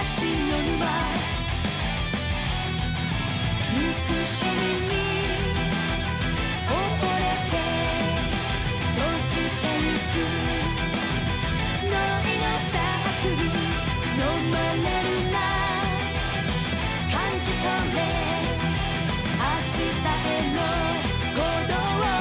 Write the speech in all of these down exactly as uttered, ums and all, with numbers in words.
しの沼憎しみに溺れて閉じてゆくノイのサークルのまれるな感じ取れ明日への鼓動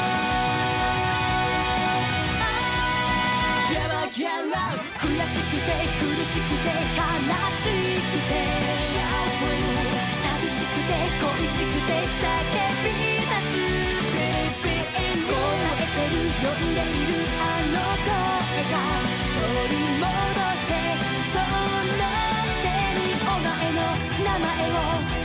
ギャラギャラ悔しくて苦しくて悲しくて寂しくて恋しくて叫び出す Baby こらえてる呼んでいるあの声が取り戻せそんな手にお前の名前を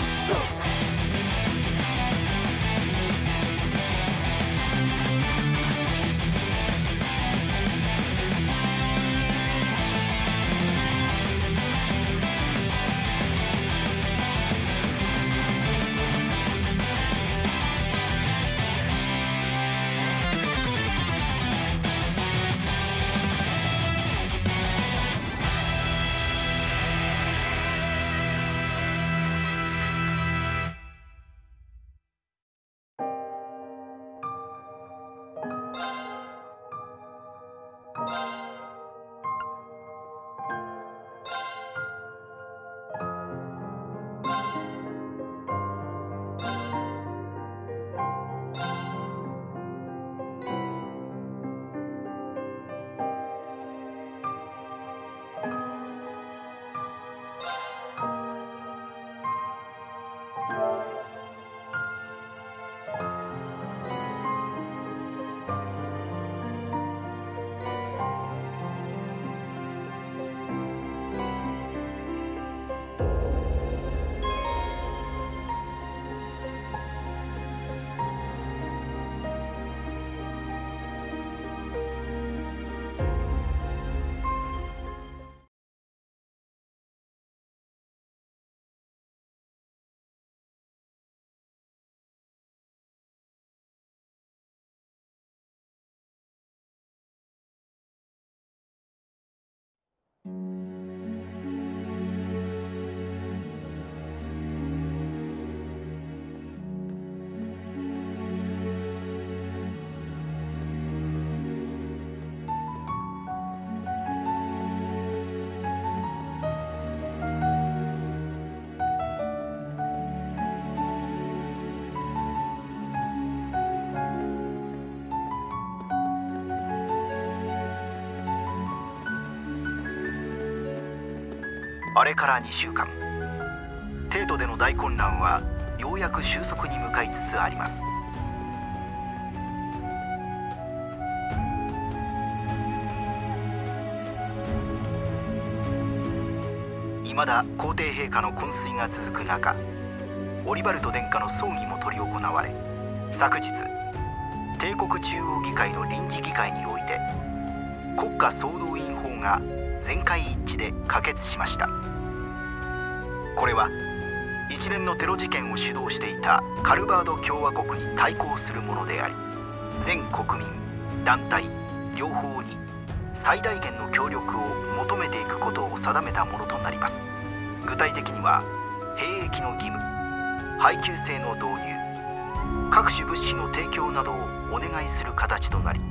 あれからにしゅうかん、帝都での大混乱はようやく収束に向かいつつあります。未だ皇帝陛下の昏睡が続く中、オリバルト殿下の葬儀も執り行われ、昨日帝国中央議会の臨時議会において国家総動員法が全会一致で可決しました。これは一連のテロ事件を主導していたカルバード共和国に対抗するものであり、全国民団体両方に最大限の協力を求めていくことを定めたものとなります。具体的には兵役の義務、配給制の導入、各種物資の提供などをお願いする形となり、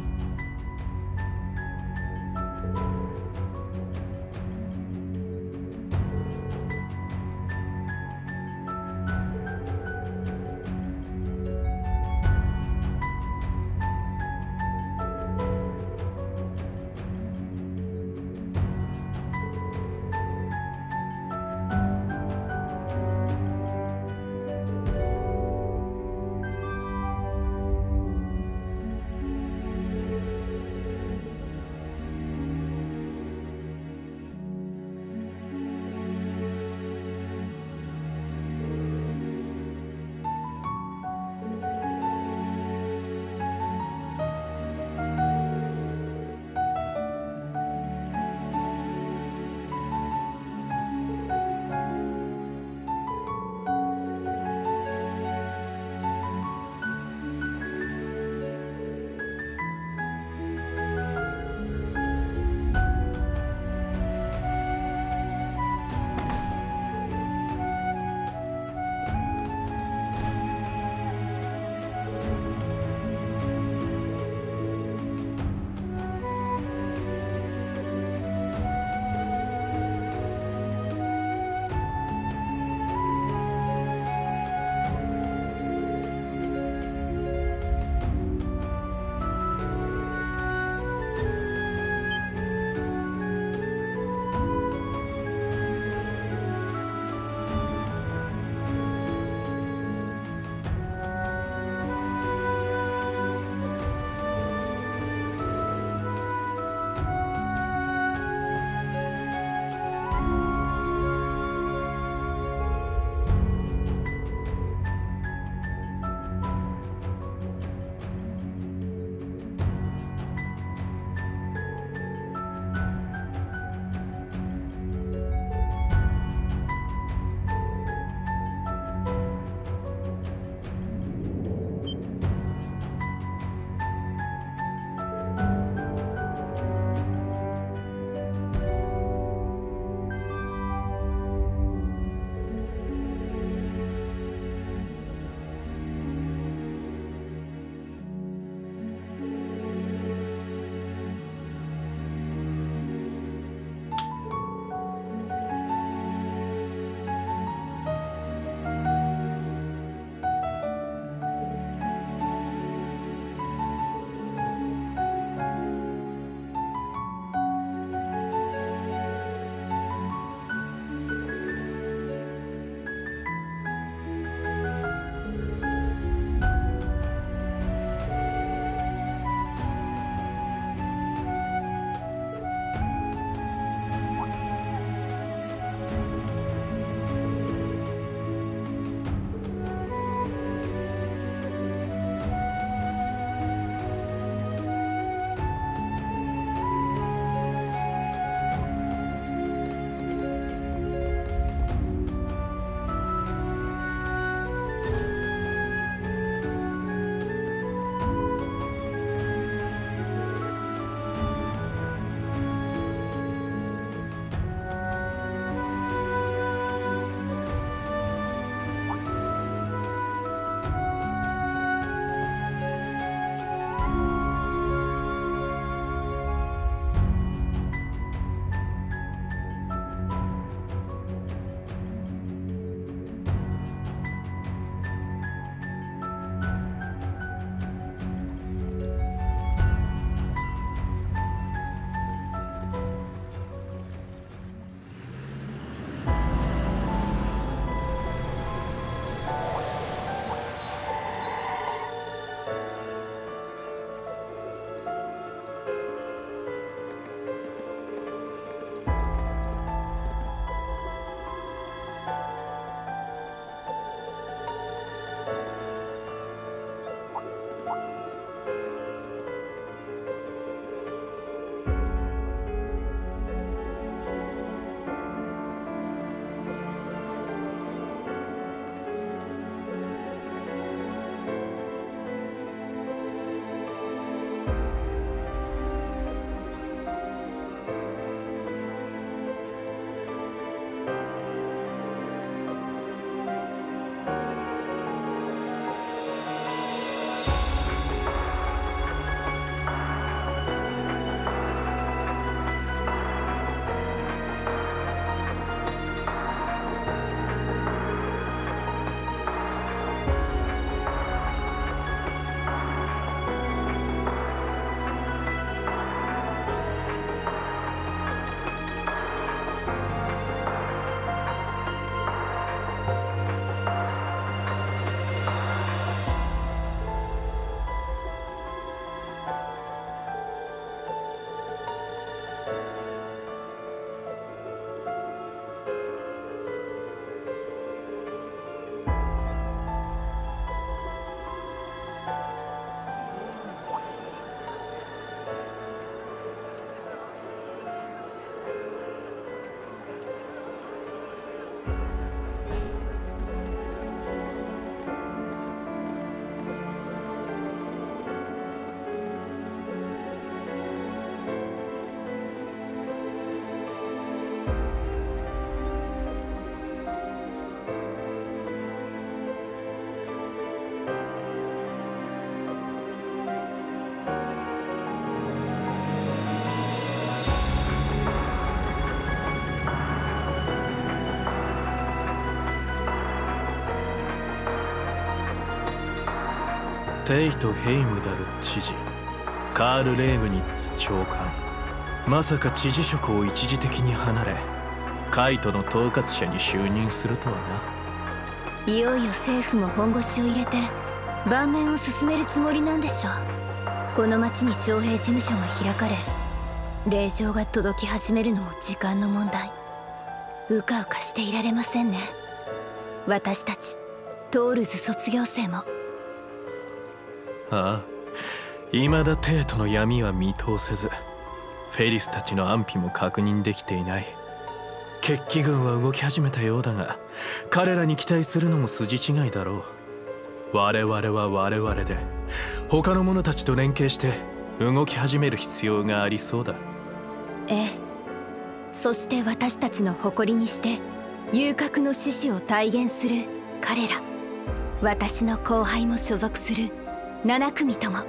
テイト・ヘイムダル知事、カール・レーグニッツ長官、まさか知事職を一時的に離れカイトの統括者に就任するとはな。 いよいよ政府も本腰を入れて盤面を進めるつもりなんでしょう。この町に徴兵事務所が開かれ令状が届き始めるのも時間の問題。うかうかしていられませんね。私たちトールズ卒業生も。 ああ、未だテイトの闇は見通せず、フェリスたちの安否も確認できていない。決起軍は動き始めたようだが、彼らに期待するのも筋違いだろう。我々は我々で他の者たちと連携して動き始める必要がありそうだ。 ええ、そして私たちの誇りにして遊郭の志士を体現する彼ら、私の後輩も所属するなな組とも。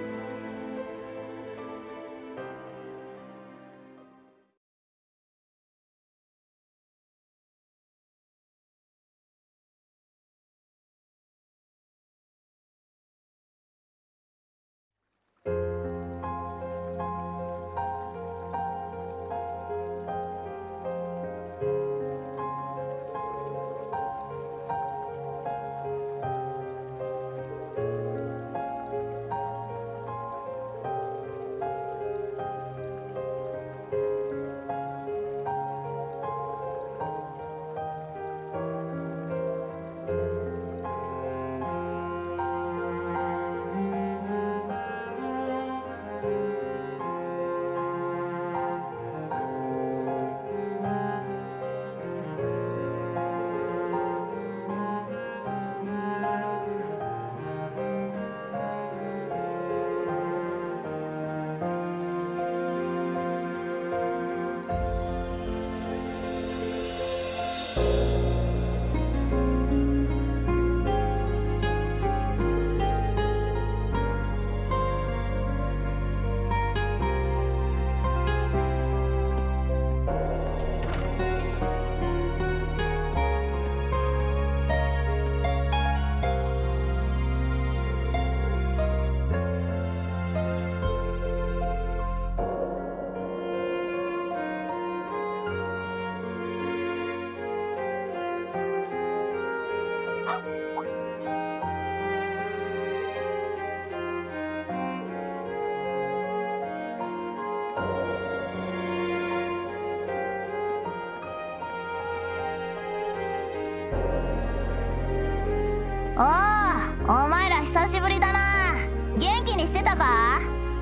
おお、お前ら久しぶりだな。元気にしてたか？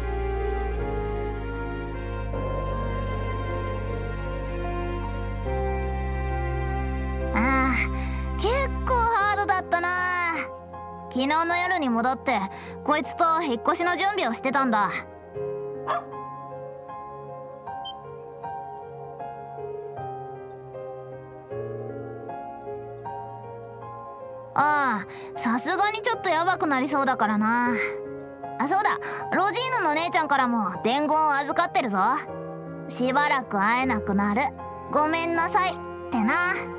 ああ、結構ハードだったな。昨日の夜に戻ってこいつと引っ越しの準備をしてたんだ。ああ、さすがにちょっとヤバくなりそうだからな。あ、そうだ、ロジーヌの姉ちゃんからも伝言を預かってるぞ。しばらく会えなくなる、ごめんなさいってな。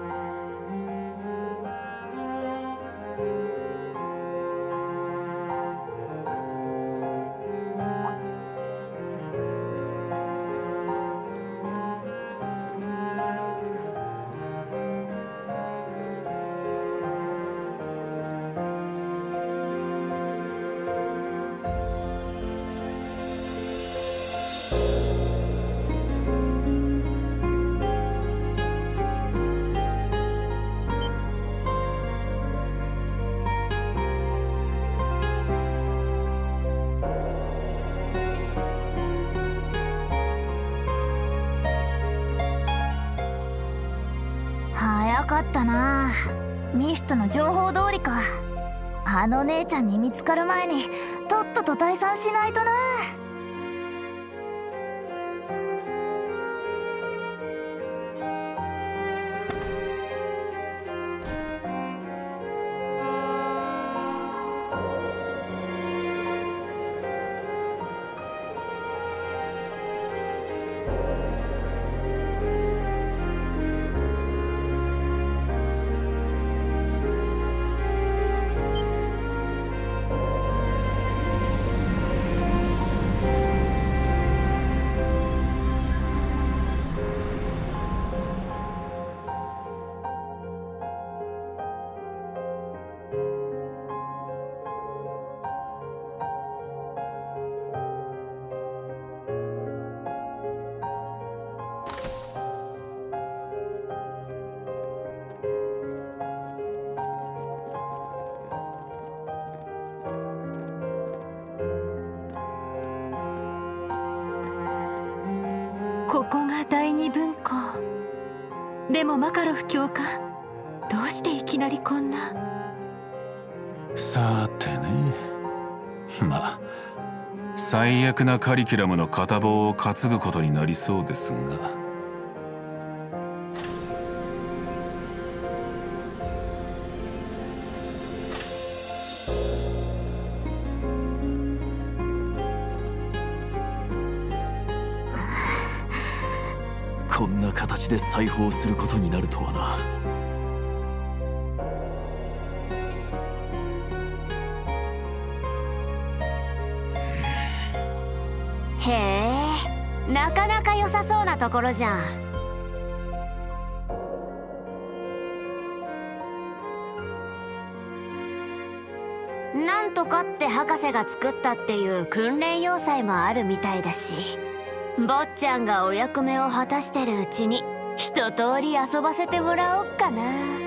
早かったな。ミストの情報通りか。あの姉ちゃんに見つかる前にとっとと退散しないとな。 ここが第二分校。でもマカロフ教官、どうしていきなりこんな。 さてね、まあ最悪なカリキュラムの片棒を担ぐことになりそうですが。 こんな形で裁縫することになるとはな。 へえ、なかなか良さそうなところじゃん。なんとかって博士が作ったっていう訓練要塞もあるみたいだし、坊ちゃんがお役目を果たしてるうちに一通り遊ばせてもらおっかな。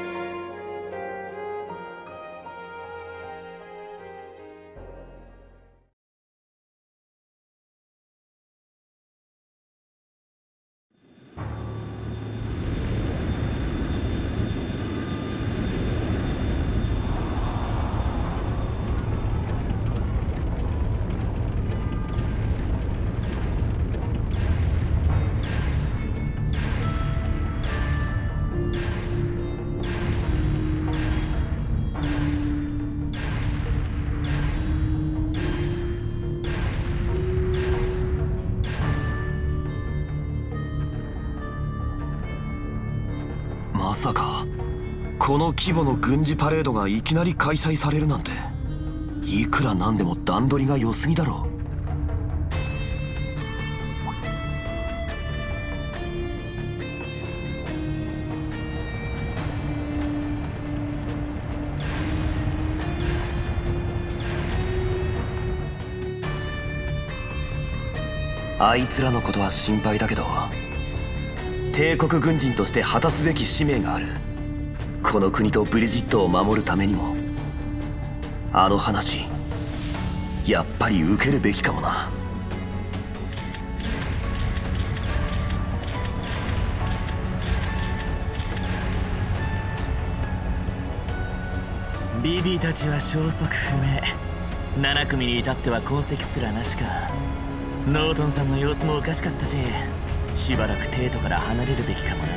まさかこの規模の軍事パレードがいきなり開催されるなんて、いくらなんでも段取りが良すぎだろう。あいつらのことは心配だけど、帝国軍人として果たすべき使命がある。この国とブリジットを守るためにも、あの話やっぱり受けるべきかもな。 ビビたちは消息不明。なな組に至っては痕跡すらなしか。ノートンさんの様子もおかしかったし、しばらく帝都から離れるべきかもな。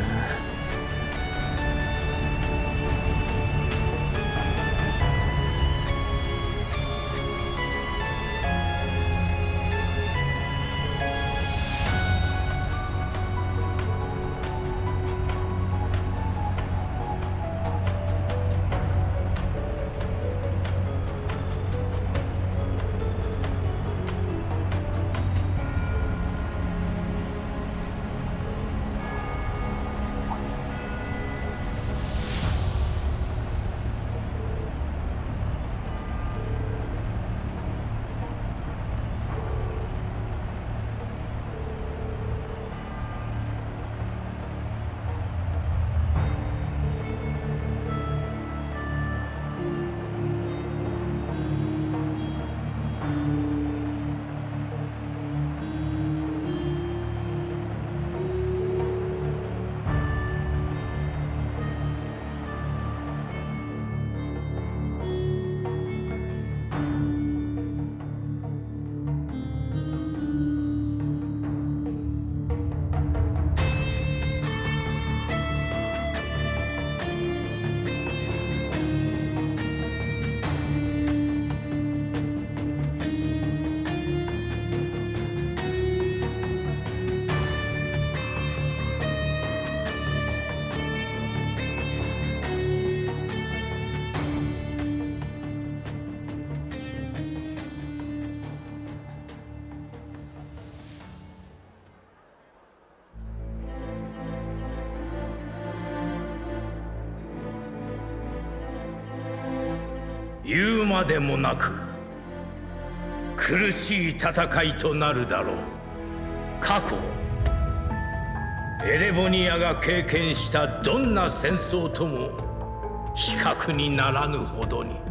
言うまでもなく苦しい戦いとなるだろう。過去エレボニアが経験したどんな戦争とも比較にならぬほどに。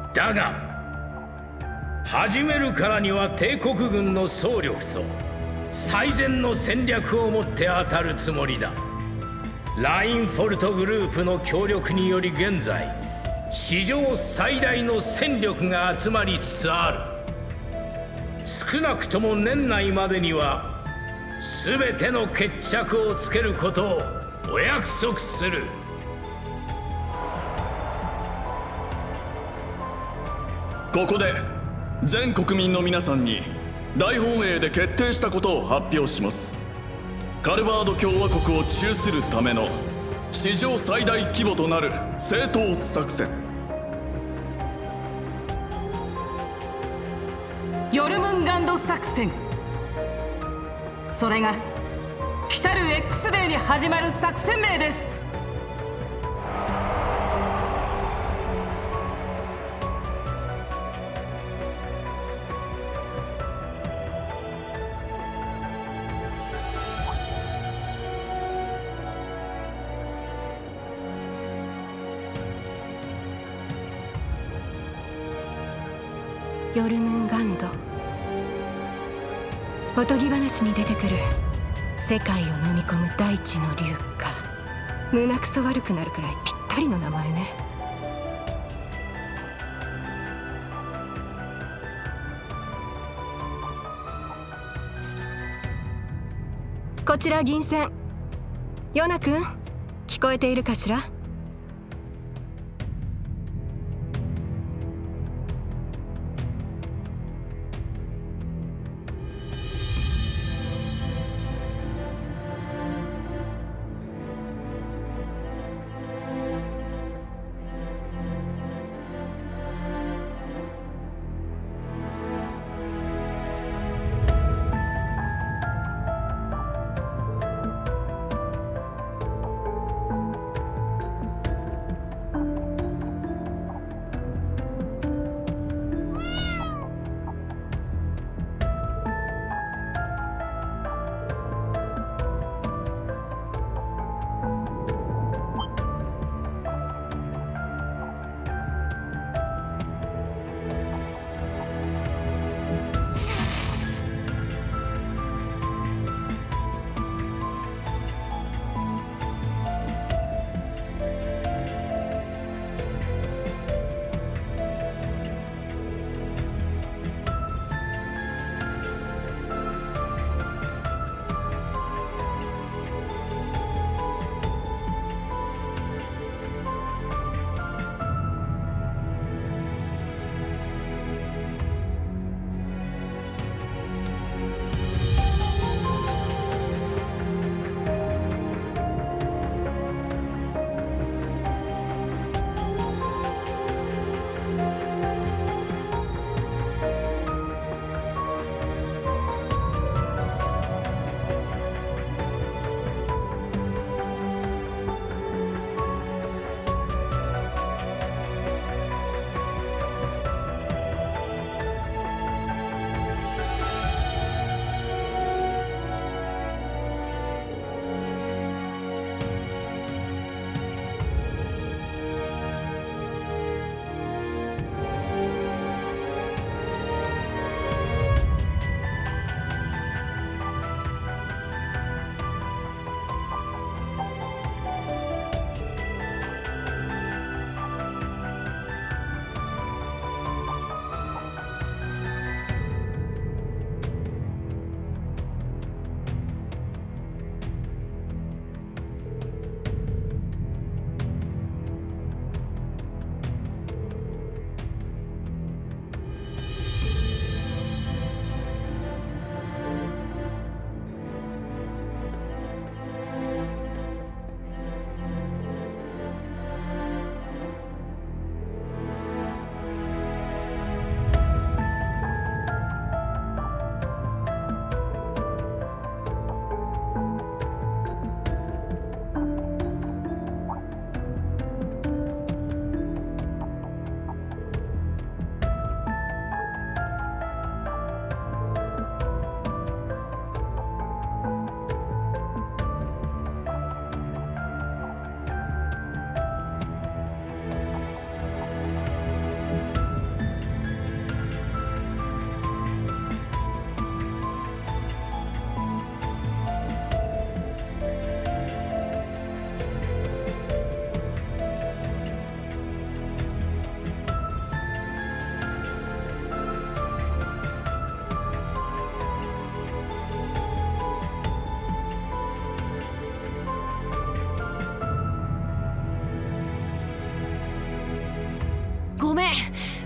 だが始めるからには帝国軍の総力と最善の戦略をもって当たるつもりだ。ラインフォルトグループの協力により現在史上最大の戦力が集まりつつある。少なくとも年内までには全ての決着をつけることをお約束する。 ここで全国民の皆さんに大本営で決定したことを発表します。カルバード共和国を中するための史上最大規模となる正当作戦、 ヨルムンガンド作戦。それが来たる X デーに始まる作戦名です。 ヨルムンガンド、おとぎ話に出てくる世界を飲み込む大地の竜か。胸くそ悪くなるくらいぴったりの名前ね。こちら銀線、ヨナ君聞こえているかしら。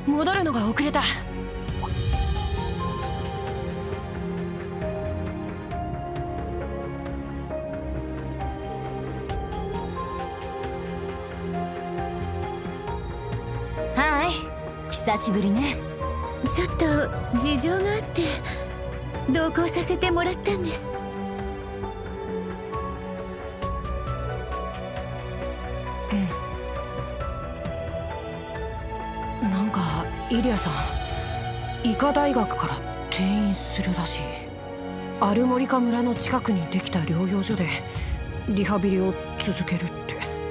戻るのが遅れた。 はい、久しぶりね。 ちょっと事情があって同行させてもらったんです。 うん、なんかイリアさん医科大学から転院するらしい。アルモリカ村の近くにできた療養所でリハビリを続けるって。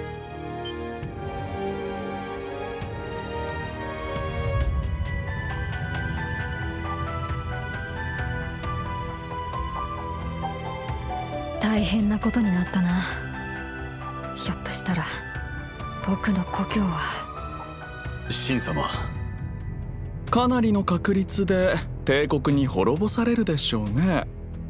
大変なことになったな。ひょっとしたら僕の故郷は。 神様、かなりの確率で帝国に滅ぼされるでしょうね。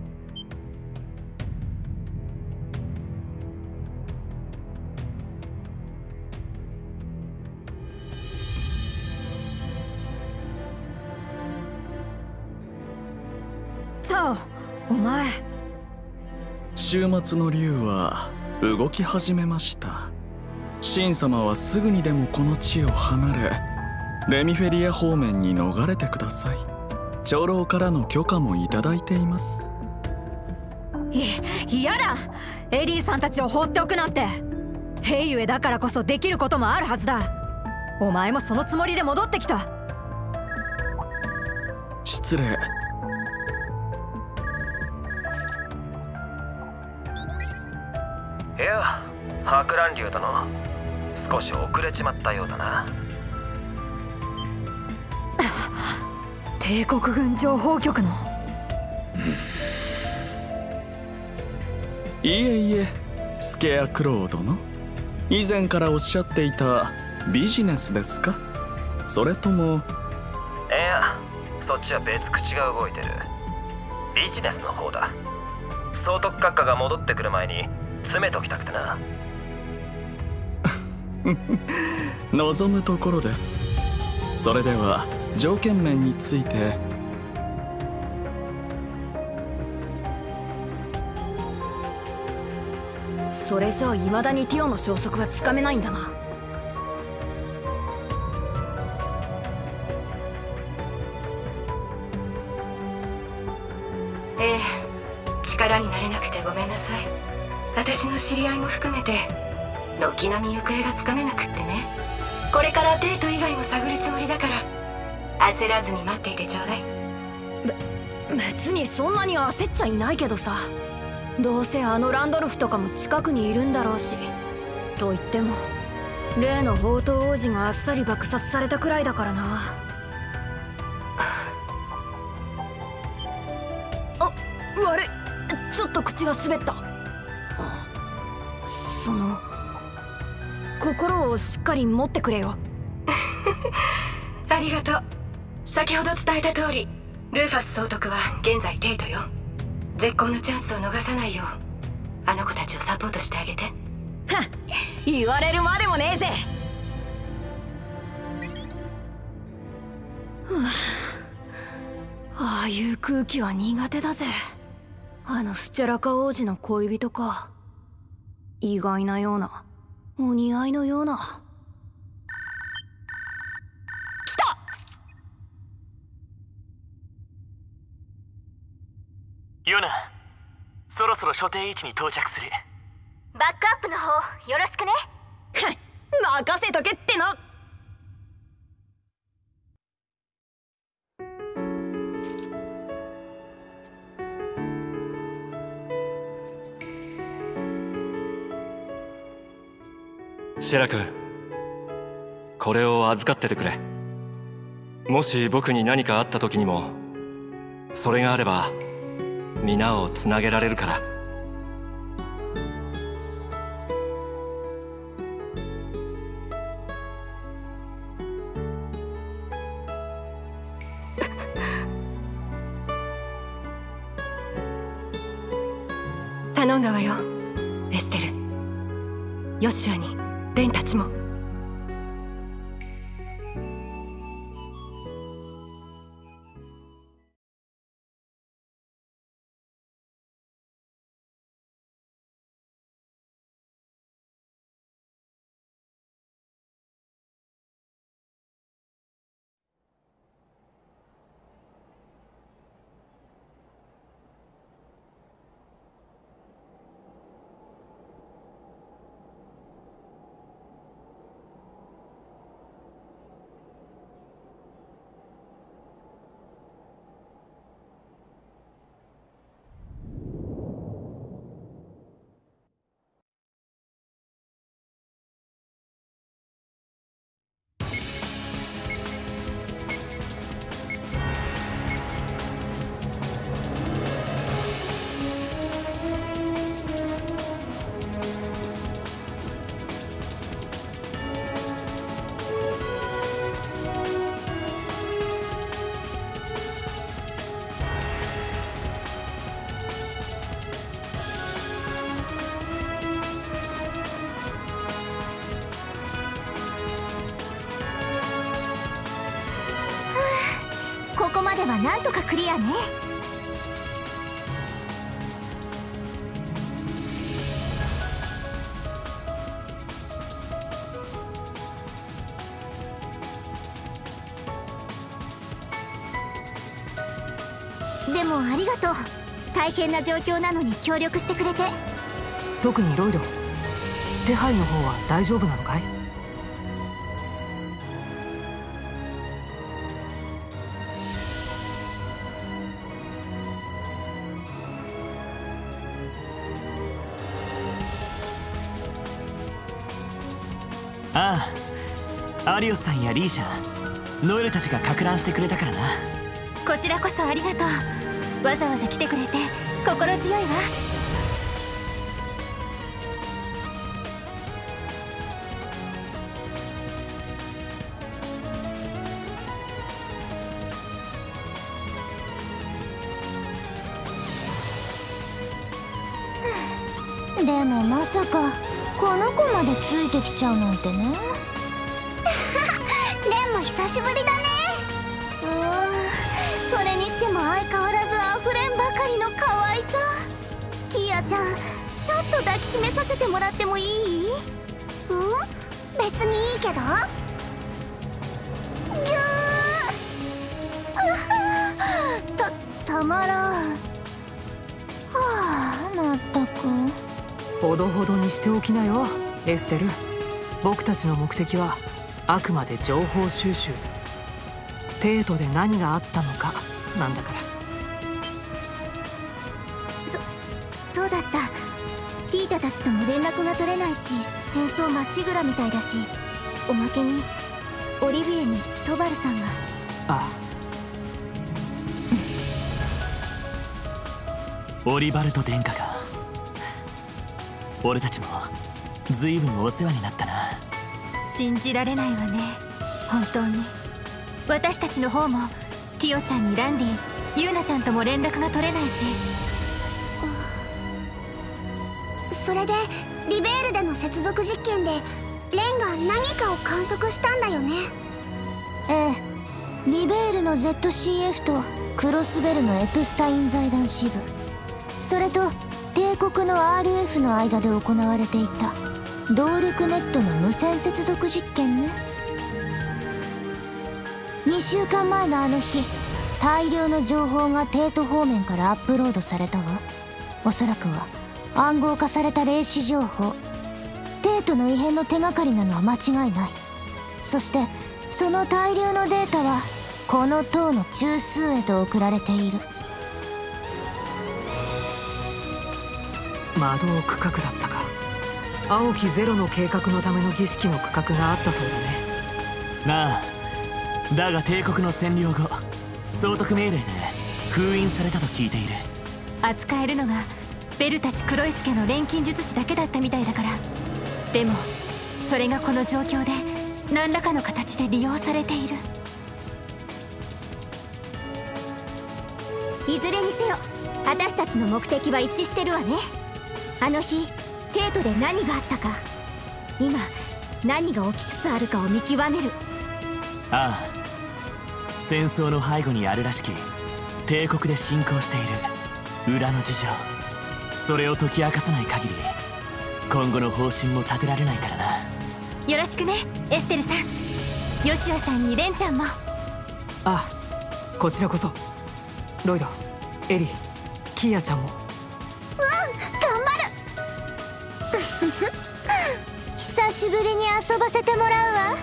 さあ、お前。 週末の竜は動き始めました。神様はすぐにでもこの地を離れ、レミフェリア方面に逃れてください。長老からの許可もいただいています。 い、嫌だ。エリーさんたちを放っておくなんて。兵ゆえだからこそできることもあるはずだ。お前もそのつもりで戻ってきた。 失礼。 いや、博覧竜殿、少し遅れちまったようだな。 帝国軍情報局の、 いえいえ、スケアクロー殿、以前からおっしゃっていたビジネスですか？それとも。 いや、そっちは別口が動いてる。ビジネスの方だ。総督閣下が戻ってくる前に詰めときたくてな。 望むところです。それでは条件面について。 それじゃあ未だにティオの消息はつかめないんだな。 ええ、力になれなくてごめんなさい。私の知り合いも含めて軒並み行方がつかめなくってね。これからデート以外も探るつもりだから焦らずに待っていてちょうだい。 べ別にそんなに焦っちゃいないけどさ。どうせあのランドルフとかも近くにいるんだろうし。と言っても例の宝刀王子があっさり爆殺されたくらいだからな。あ、悪い、ちょっと口が滑った。その心をしっかり持ってくれよ。 ありがとう。先ほど伝えた通りルーファス総督は現在帝都よ。絶好のチャンスを逃さないようあの子たちをサポートしてあげて。 はっ、言われるまでもねえぜ。ああいう空気は苦手だぜ。あのスチャラカ王子の恋人か。意外なような、お似合いのような。来た！ ヨナ、そろそろ所定位置に到着する。 バックアップの方よろしくね。 任せとけっての。 シェラ君、これを預かっててくれ。もし僕に何かあった時にもそれがあれば皆をつなげられるから。 頼んだわよ、エステル。ヨシュアにレンたちも。 はなんとかクリアね。でもありがとう。大変な状況なのに協力してくれて。 特にロイド、手配の方は大丈夫なのかい？ ああ、アリオスさんやリーシャ、ノエルたちがかく乱してくれたからな。 こちらこそありがとう。わざわざ来てくれて心強いわ。でもまさかこの子までついてきちゃうなんてね。レンも久しぶりだね。うーん、それにしても相変わらずあふれんばかりの可愛さ。キヤちゃん、ちょっと抱きしめさせてもらってもいい？うん、別にいいけど。ぎゅーた、たまらん。はあ、まったく。 ほどほどにしておきなよ、エステル。僕たちの目的はあくまで情報収集。帝都で何があったのかなんだから。 そそうだった。ティータたちとも連絡が取れないし、戦争まっしぐらみたいだし、おまけにオリビエにトバルさんが。 ああ、オリバルト殿下が。俺たちも随分お世話になったな。 信じられないわね、本当に。私たちの方もティオちゃんにランディ、ユーナちゃんとも連絡が取れないし。 それでリベールでの接続実験でレンが何かを観測したんだよね。 ええ、リベールの ゼットシーエフ とクロスベルのエプスタイン財団支部、それと帝国の アールエフ の間で行われていた動力ネットの無線接続実験ね。にしゅうかんまえのあの日、大量の情報が帝都方面からアップロードされたわ。おそらくは暗号化された霊視情報。帝都の異変の手がかりなのは間違いない。そしてその大量のデータはこの塔の中枢へと送られている。 魔導区画だったか。青きゼロの計画のための儀式の区画があったそうだね。 なあ、だが帝国の占領後、総督命令で封印されたと聞いている。 扱えるのがベルたち黒い助の錬金術師だけだったみたいだから。でもそれがこの状況で何らかの形で利用されている。いずれにせよ私たちの目的は一致してるわね。あの日帝都で何があったか、今何が起きつつあるかを見極める。 ああ、戦争の背後にあるらしき帝国で進行している裏の事情、それを解き明かさない限り今後の方針も立てられないからな。 よろしくね、エステルさん。ヨシュアさんにレンちゃんも。 ああ、こちらこそ。ロイド、エリー、キーヤちゃんも。 久しぶりに遊ばせてもらうわ。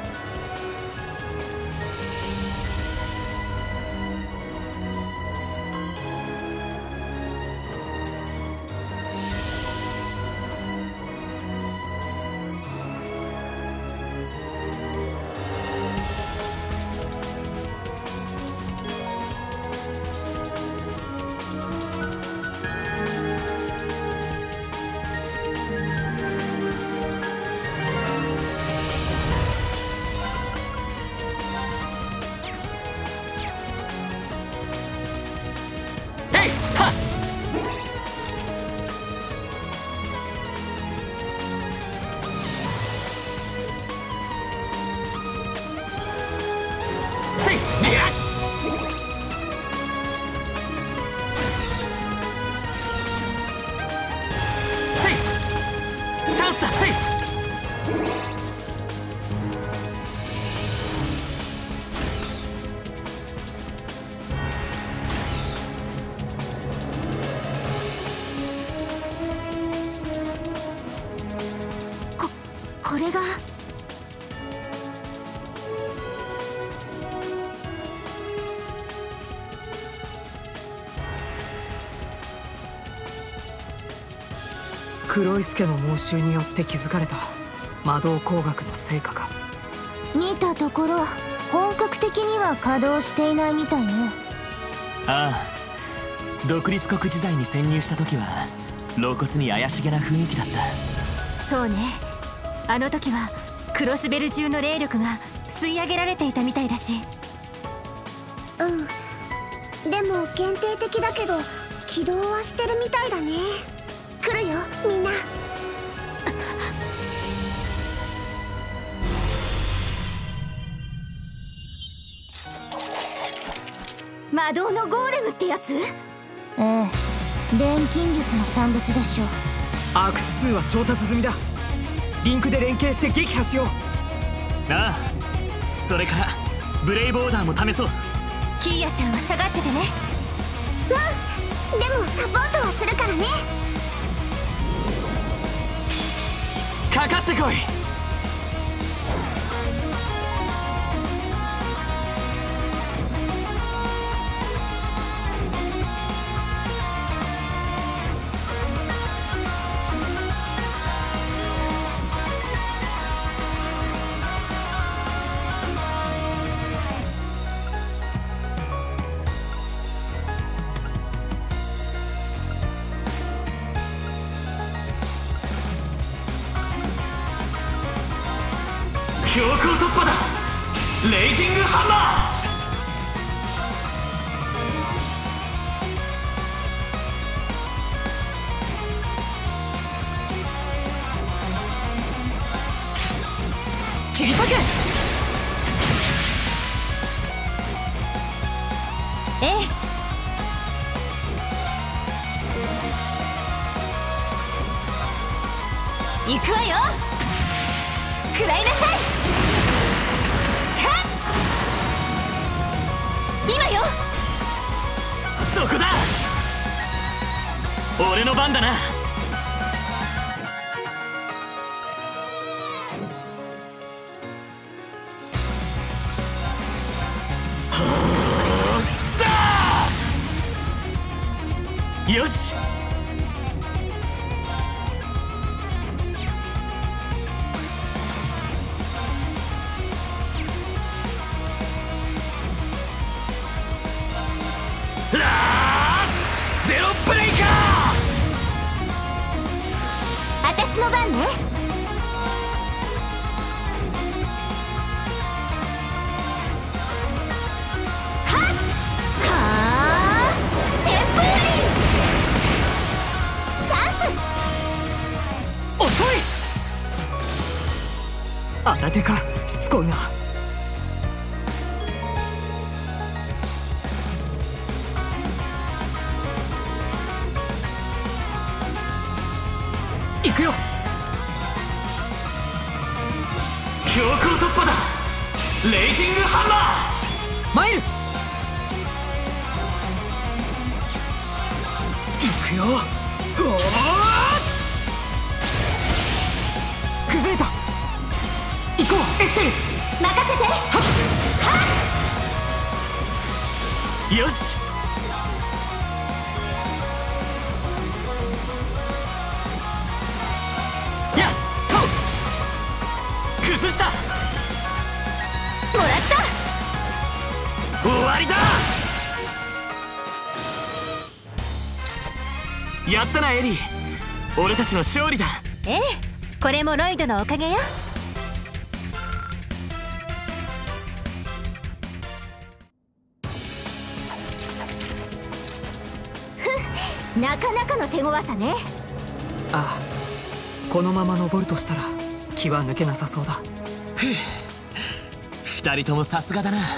ャンスだ。 ここれが黒い助の猛襲によって築かれた魔導工学の成果か。 見たところ本格的には稼働していないみたいね。 ああ、独立国時代に潜入した時は露骨に怪しげな雰囲気だった。 そうね、あの時はクロスベル中の霊力が吸い上げられていたみたいだし。 うん、でも限定的だけど起動はしてるみたいだね。来るよみんな。 魔導のゴーレムってやつ？ ええ、錬金術の産物でしょう。 アークスツーは調達済みだ。リンクで連携して撃破しよう。 ああ、それからブレイブオーダーも試そう。 キーヤちゃんは下がっててね。 うん、でもサポートはするからね。 かかってこい。強行突破だ。レイジングハンマー。切り裂け。 ええ、行くわよ。食らいなさい。今よ。 そこだ。俺の番だな。よし。ゼロブレイカー。私の番ね。はっはあ、旋風よりチャンス。 遅い。新手か、しつこいな。行くよ。 強行突破だ。レイジングハンマー。 マイル。行くよ。おお、崩れた。行こうエッセル。 任せて。はっ。よし。崩した。もらった。 終わりだ。やったなエリー。俺たちの勝利だ。 ええ、これもロイドのおかげよ。 ふん、なかなかの手強さね。 ああ、このまま登るとしたら気は抜けなさそうだ。 ふう、二人ともさすがだな。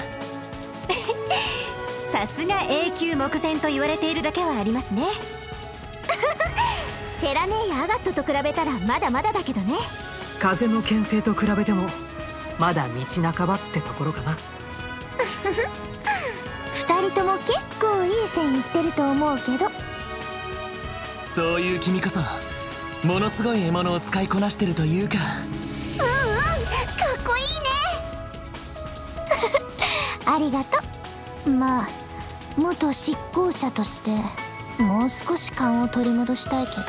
さすが永久目前と言われているだけはありますね。 正テラネーやアガットと比べたらまだまだだけどね。 風の牽制と比べてもまだ道半ばってところかな。 二人とも結構いい線いってると思うけど。 そういう君こそものすごい獲物を使いこなしてるというか。 うんうん、かっこいいね。ありがとう。まあ元執行者としてもう少し勘を取り戻したいけど。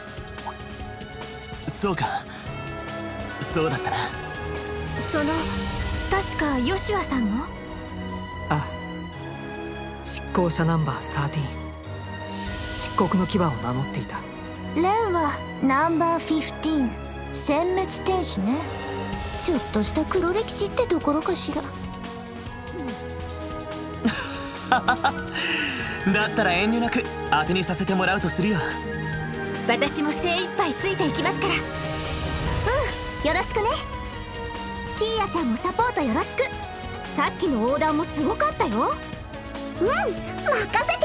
そうか、そうだったな。 その確かヨシュアさんも。 あ、執行者ナンバーじゅうさん、漆黒の牙を名乗っていた。 レンはナンバーじゅうご、殲滅天使ね。ちょっとした黒歴史ってところかしら。 だったら遠慮なく当てにさせてもらうとするよ。 私も精一杯ついていきますから。うん、よろしくね。キーヤちゃんもサポートよろしく。さっきの横断もすごかったよ。 うん、任せ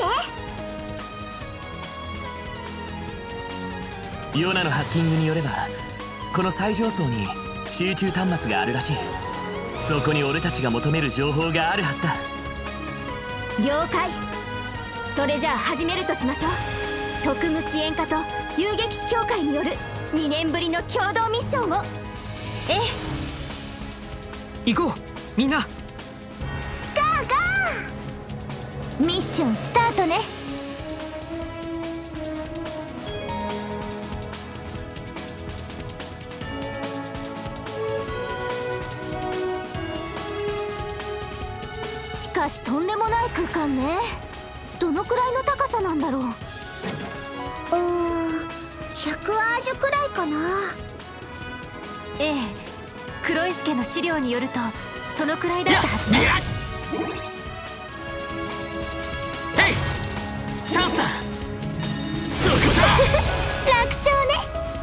て。 ヨナのハッキングによればこの最上層に集中端末があるらしい。そこに俺たちが求める情報があるはずだ。 了解。それじゃあ始めるとしましょう。特務支援課と遊撃士協会によるにねんぶりの共同ミッションを。ええ、行こうみんな。 ゴーゴー。ミッションスタートね。 しかしとんでもない空間ね。どのくらいの高さなんだろう。 うーん、ひゃくアージュくらいかな。 ええ、黒い助の資料によるとそのくらいだったはずだ。 ヘイ、チャンスだ。そこだ。 楽勝ね。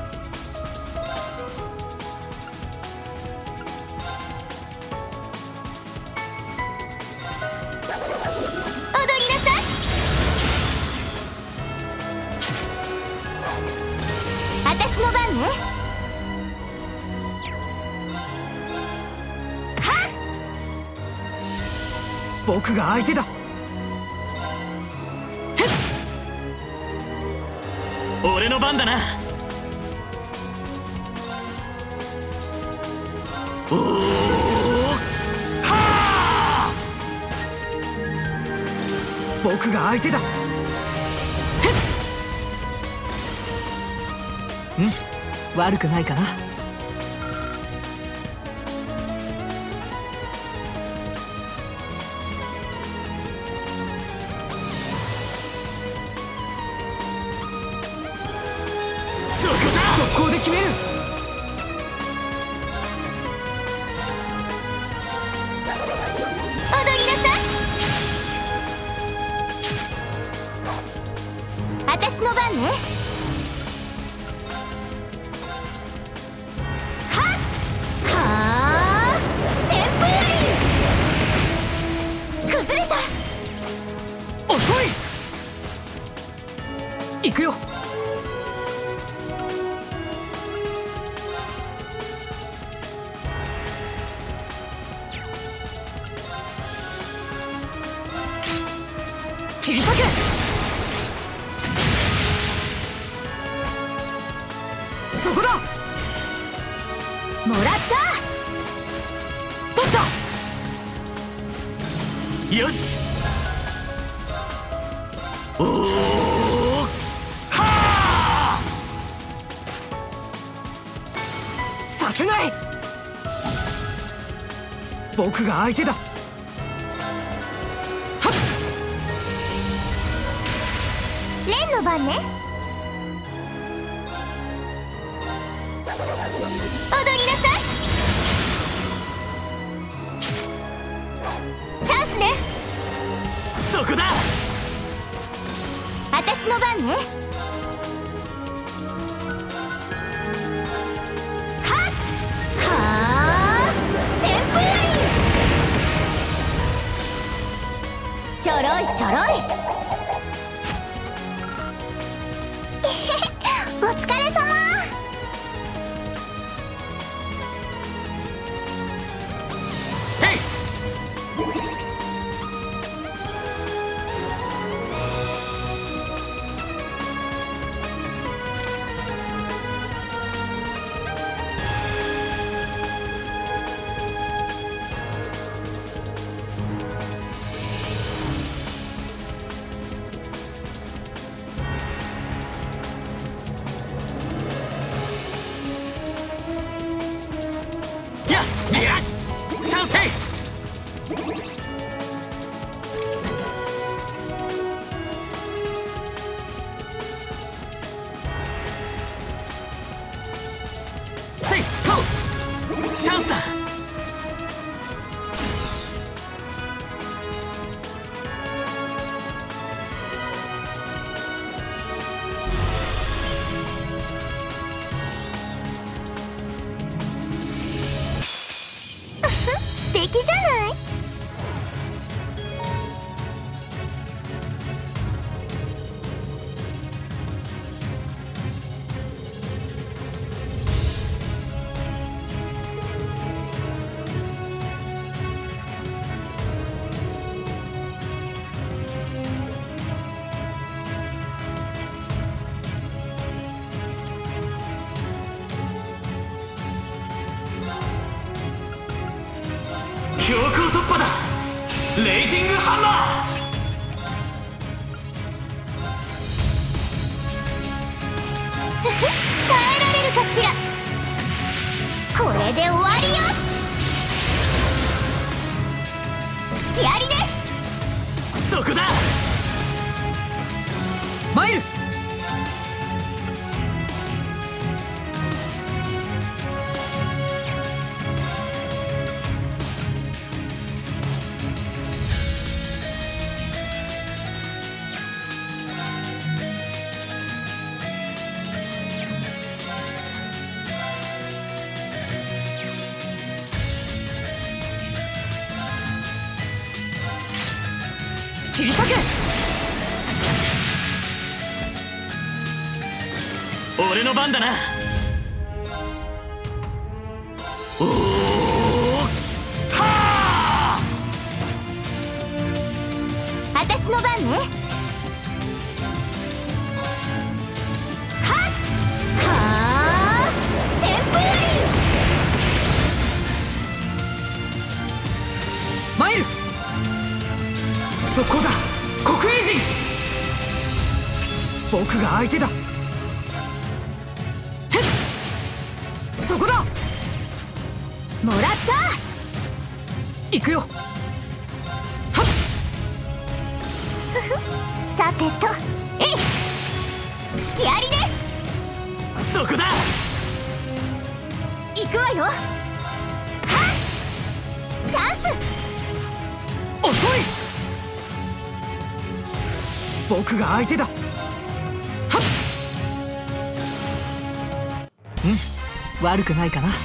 踊りなさい。私の番ね。 僕が相手だ。 俺の番だな。おお、はあ、 僕が相手だ。うん、悪くないかな。速攻で決める。 踊りなさい。私の番ね。はっはあ、旋風より崩れた。 遅い。行くよ。切り裂け。そこだ。 もらった。 取った。 よし。おお、はあ、 させない。僕が相手だ。 レンの番ね。踊りなさい。チャンスね。 そこだ。 私の番ね。はっはあ、旋風より。ちょろいちょろい。お疲レイジングハンマ耐えられるかしら。これで終わりよ。隙ありね。 そこだ。 マイル。 切り裂け。俺の番だな。おおはあ。 私の番ね。はっはあ旋風より。 マイル。そこだ黒影人。僕が相手だ。そこだ。 もらった。 行くよ。はっさてとえい隙ありね。 そこだ。 行くわよ。はっチャンス。 遅い。僕が相手だ。はっうん悪くないかな。 頑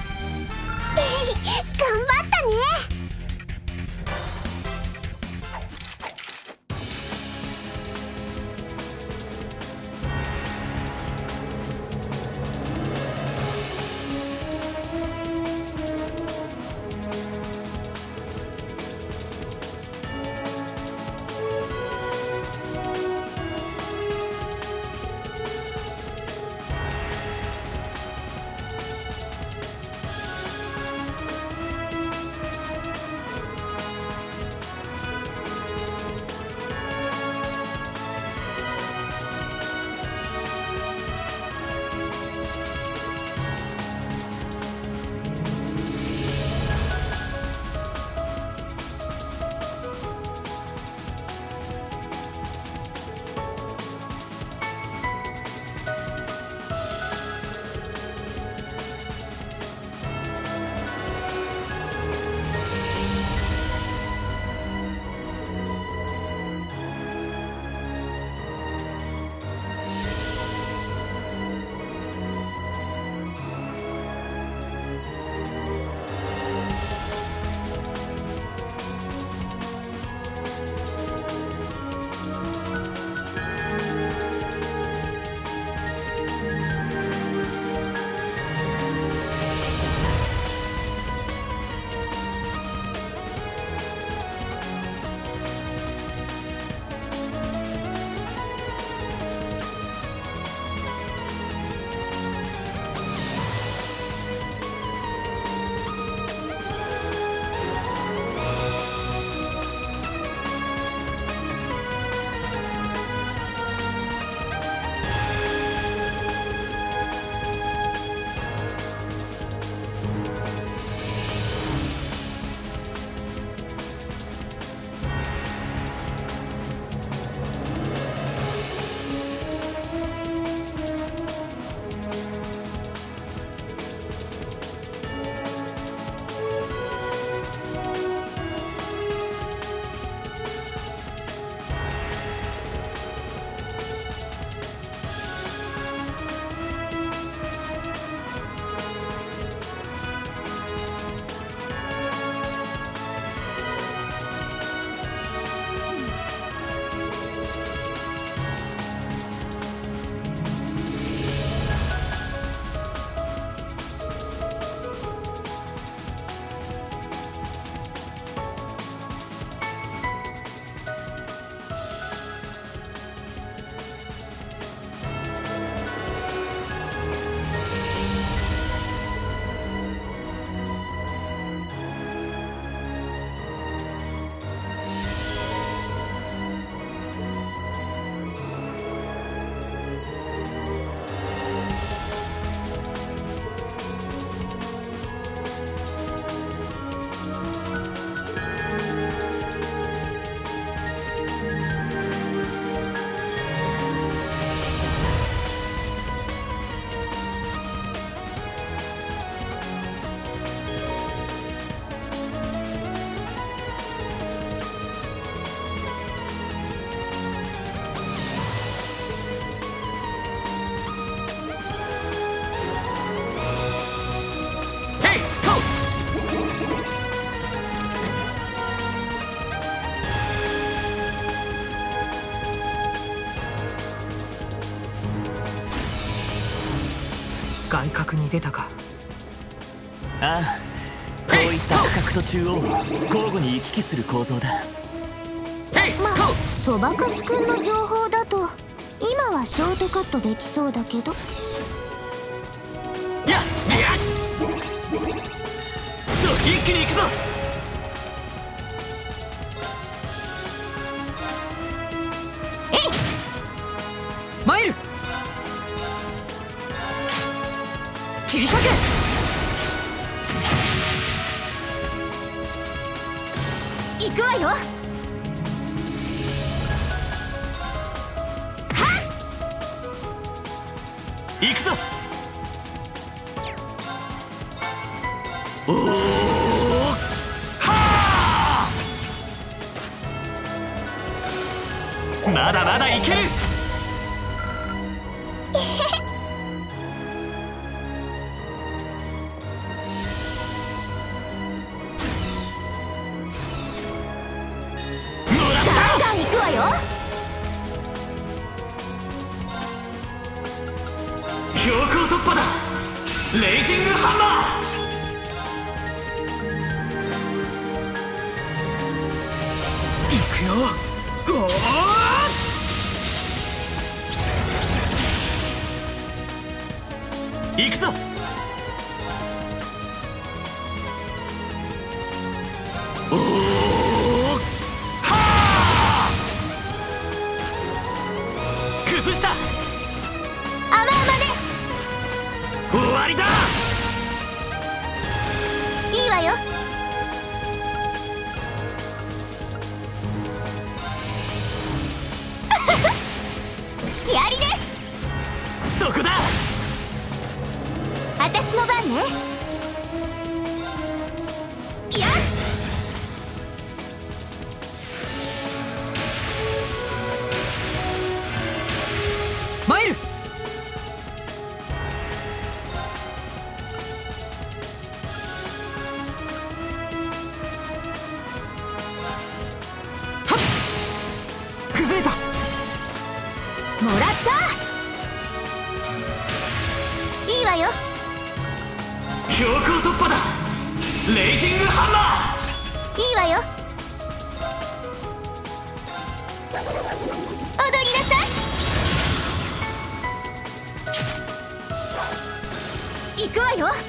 張ったね。 出たか。 ああ、こういった区画と中央を交互に行き来する構造だ。 まあそばかすくんの情報だと今はショートカットできそうだけど。 やっそう一気に行くぞ。 えいマイル切り裂け。 行くわよ。 行くぞ。おお、はあ、まだまだいける。 ガンガン行くわよ。 強行突破だ。レイジングハンマー。行くよ。おお、行くぞ。おお、はあ、崩した。 あまあまね。 終わりだ。 いいわよ。 隙ありね。 そこだ。 私の番ね。いやマイル崩れた。 もらった。 いいわよ。 強行突破だ。レイジングハンマいいわよ。踊りなさ行くわよ。はっ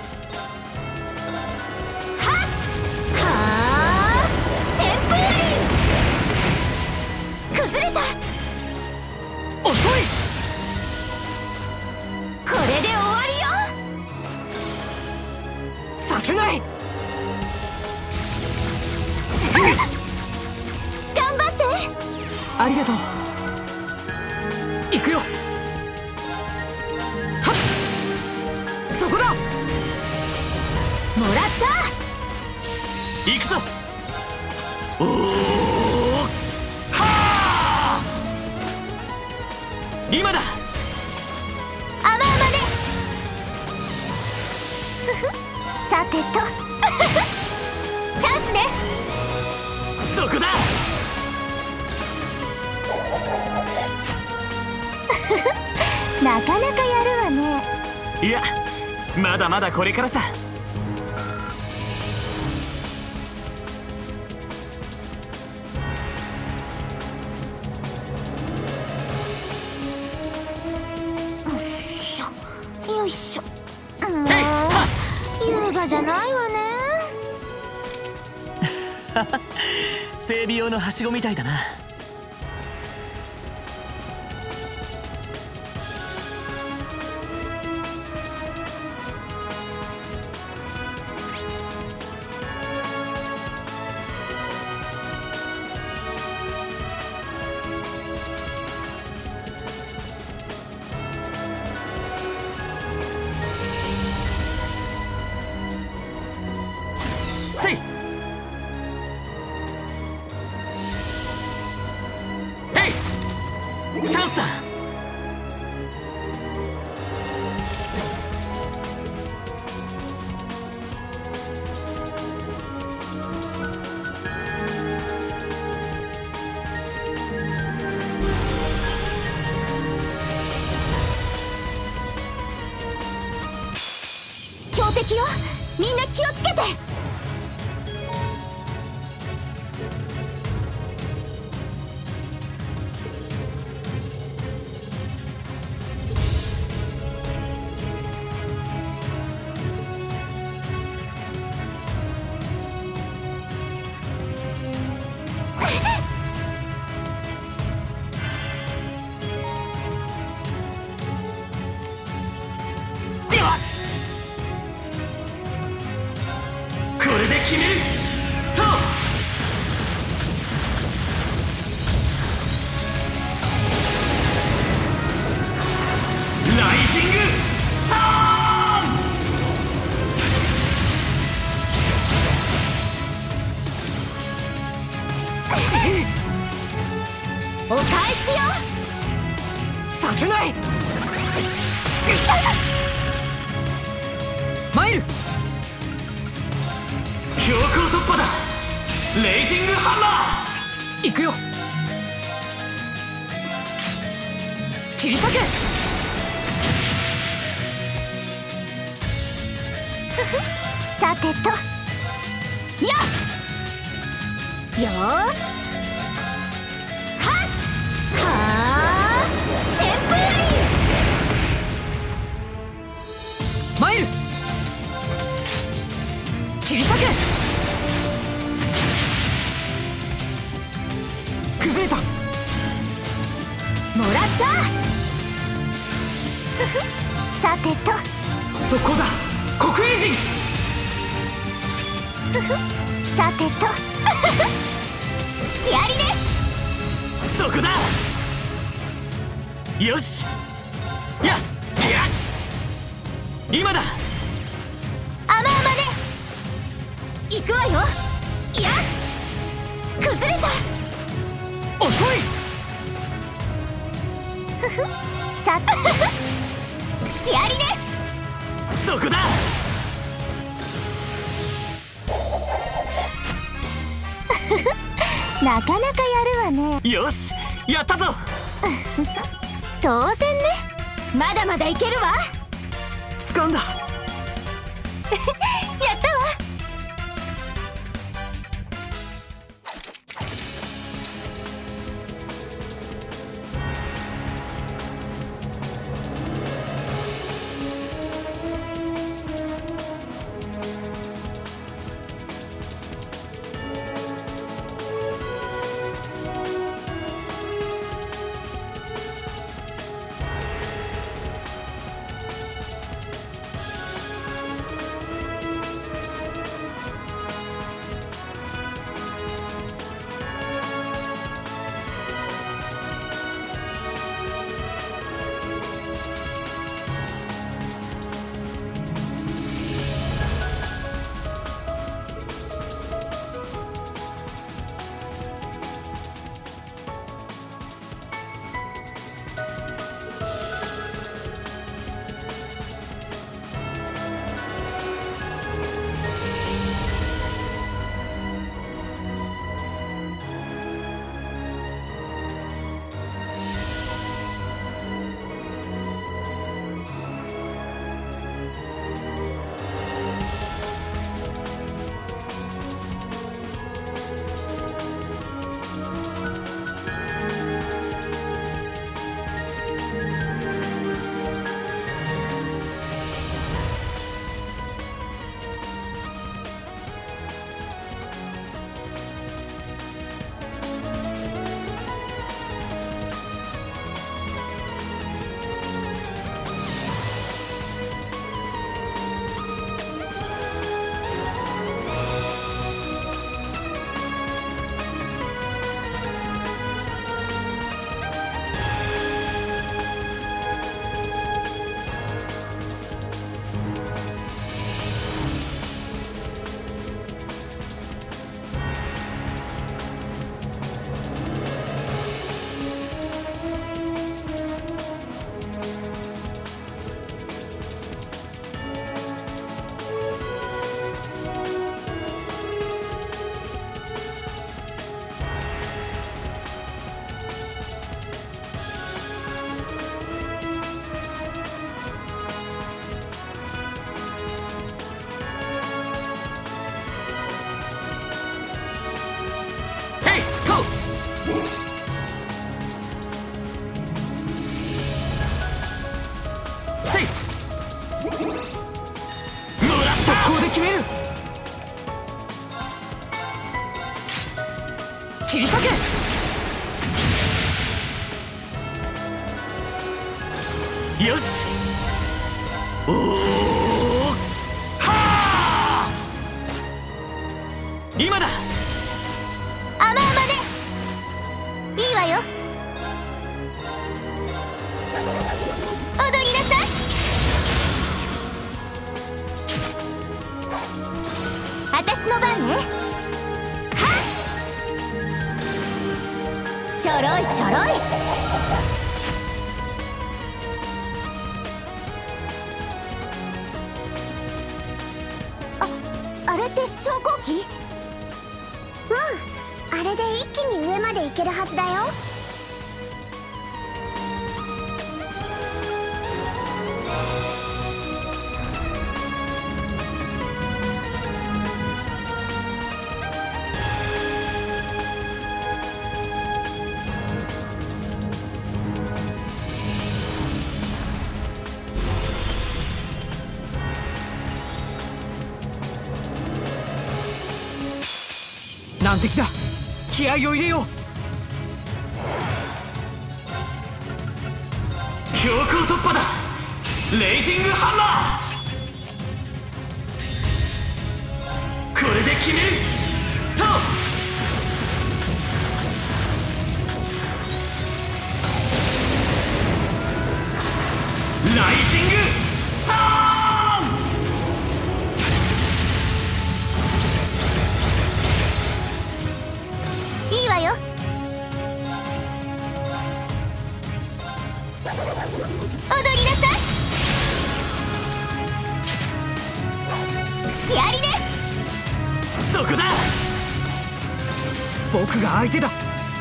はあ、旋風輪崩れた。 遅い。 これで終わりよ。 させない。 頑張って。 ありがとう。行くよ。はっ、そこだ。 もらった。 行くぞ。おお、はあ、今だ。 あまあまね。さてとチャンスね。 そこだ。 なかなかやるわね。 いや、まだまだこれからさ。 よいしょ。もう優雅じゃないわね。 整備用のはしごみたいだな。せい。チャンスだ。 標的よ。みんな気をつけて。お返しよ。 させない。マイル強行突破だ。レイジングハンマー行くよ。切り裂け。 さてとやっよーしはっはあ旋風よりマイル切り裂け。崩れた。 もらったさてとそこだ黒衣人。 さてと隙ありね。 そこだ。よしやや今だ。 甘々ね。行くわよ。いや崩れた。 遅い。 さっ隙ありね。 そこだ。 なかなかやるわね。 よしやったぞ。 当然ね。 まだまだいけるわ。 掴んだ。 やったわ。 める。切り裂け。 よし。おお、はあ、今だ。 甘々でいいわよ。踊りなさい。私の番ね。はっ、ちょろいちょろい。あれって昇降機？うん、あれで一気に上まで行けるはずだよ。 難敵だ。気合を入れよう。 強行突破だ。レイジングハンマー。これで決めると。ライジングストーン。 いいわよ。踊りなさい。隙ありね。 そこだ。 僕が相手だ。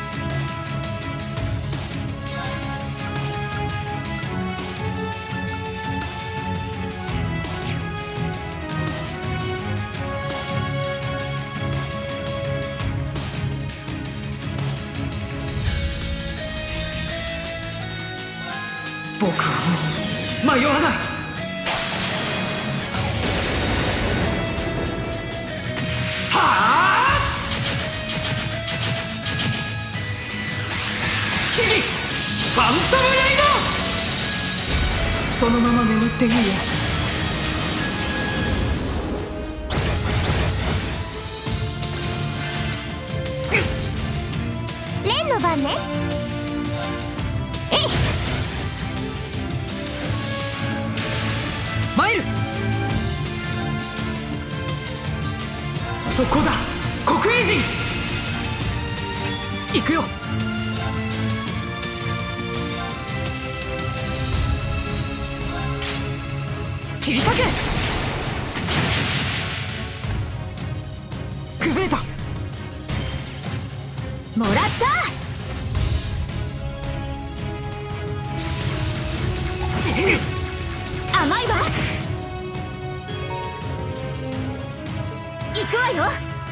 僕はもう迷わない。はあ、キリファントムレイド。そのまま眠っていいよ。 レンの番ね。えい、 参る。そこだ、国営人。行くよ。切り裂け。崩れた。 もらった。甘いわ。行くわよ。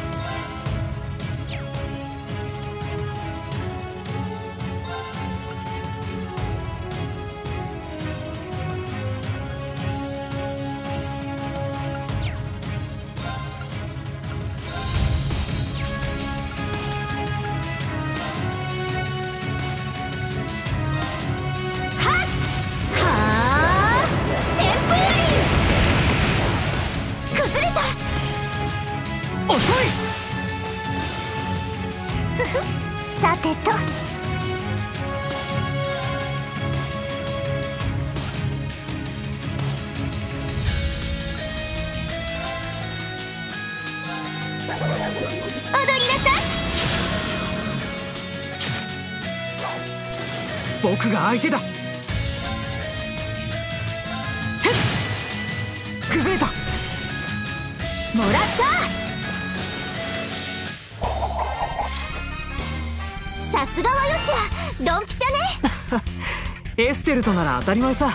さてと、踊りなさい。 僕が相手だ。へっ、崩れた。 もらった。さすがはよしや、ドンピシャね。 エステルとなら当たり前さ。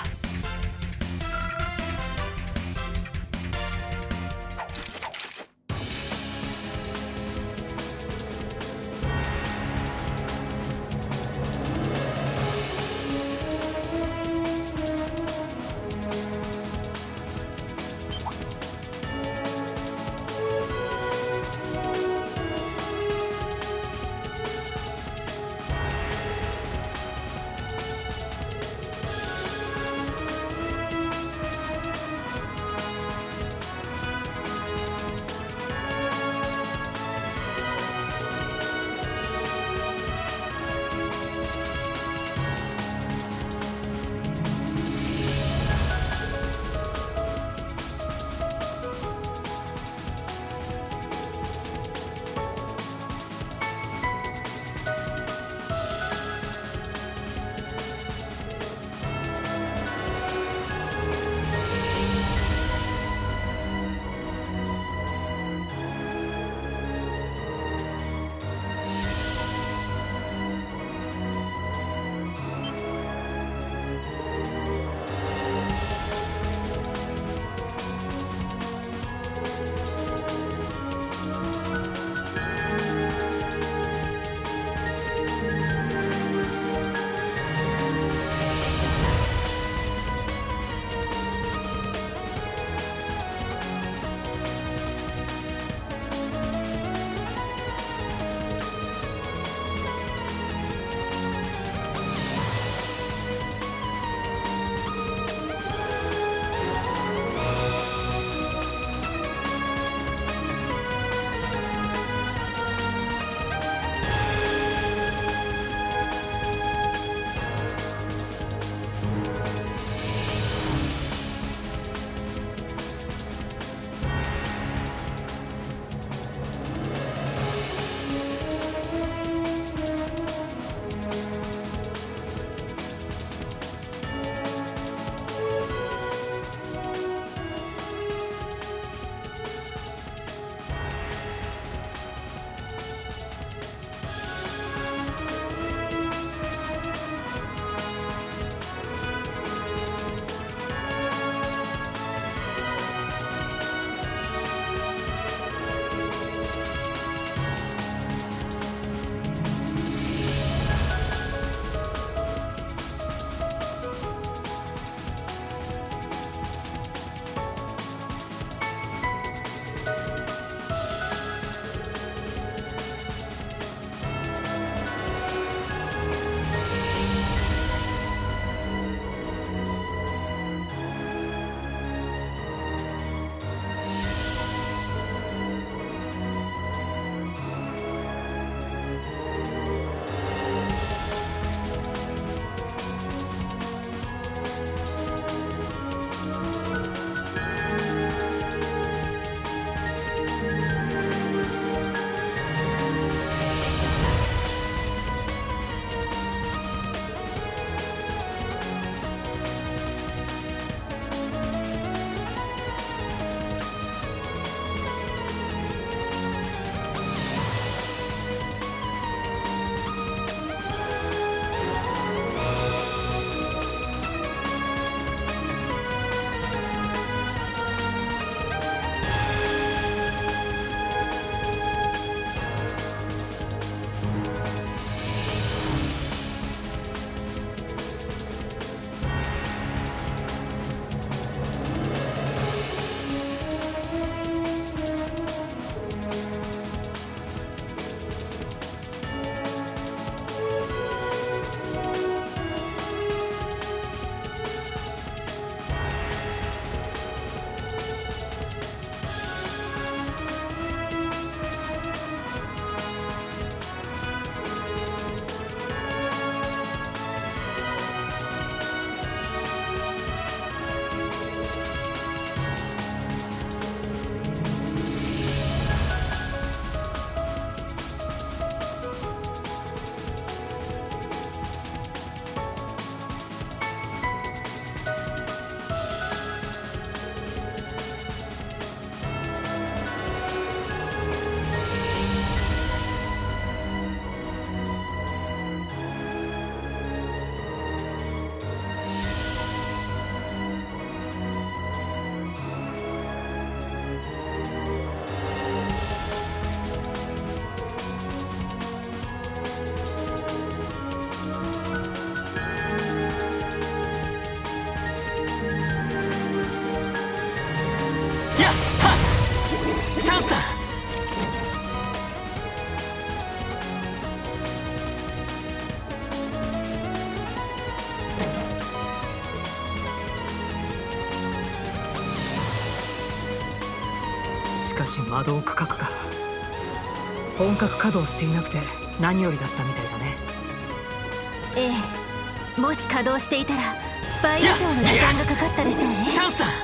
しかし魔導区画が本格稼働していなくて何よりだったみたいだね。 ええ、もし稼働していたら倍以上の時間がかかったでしょうね。 チャンスだ。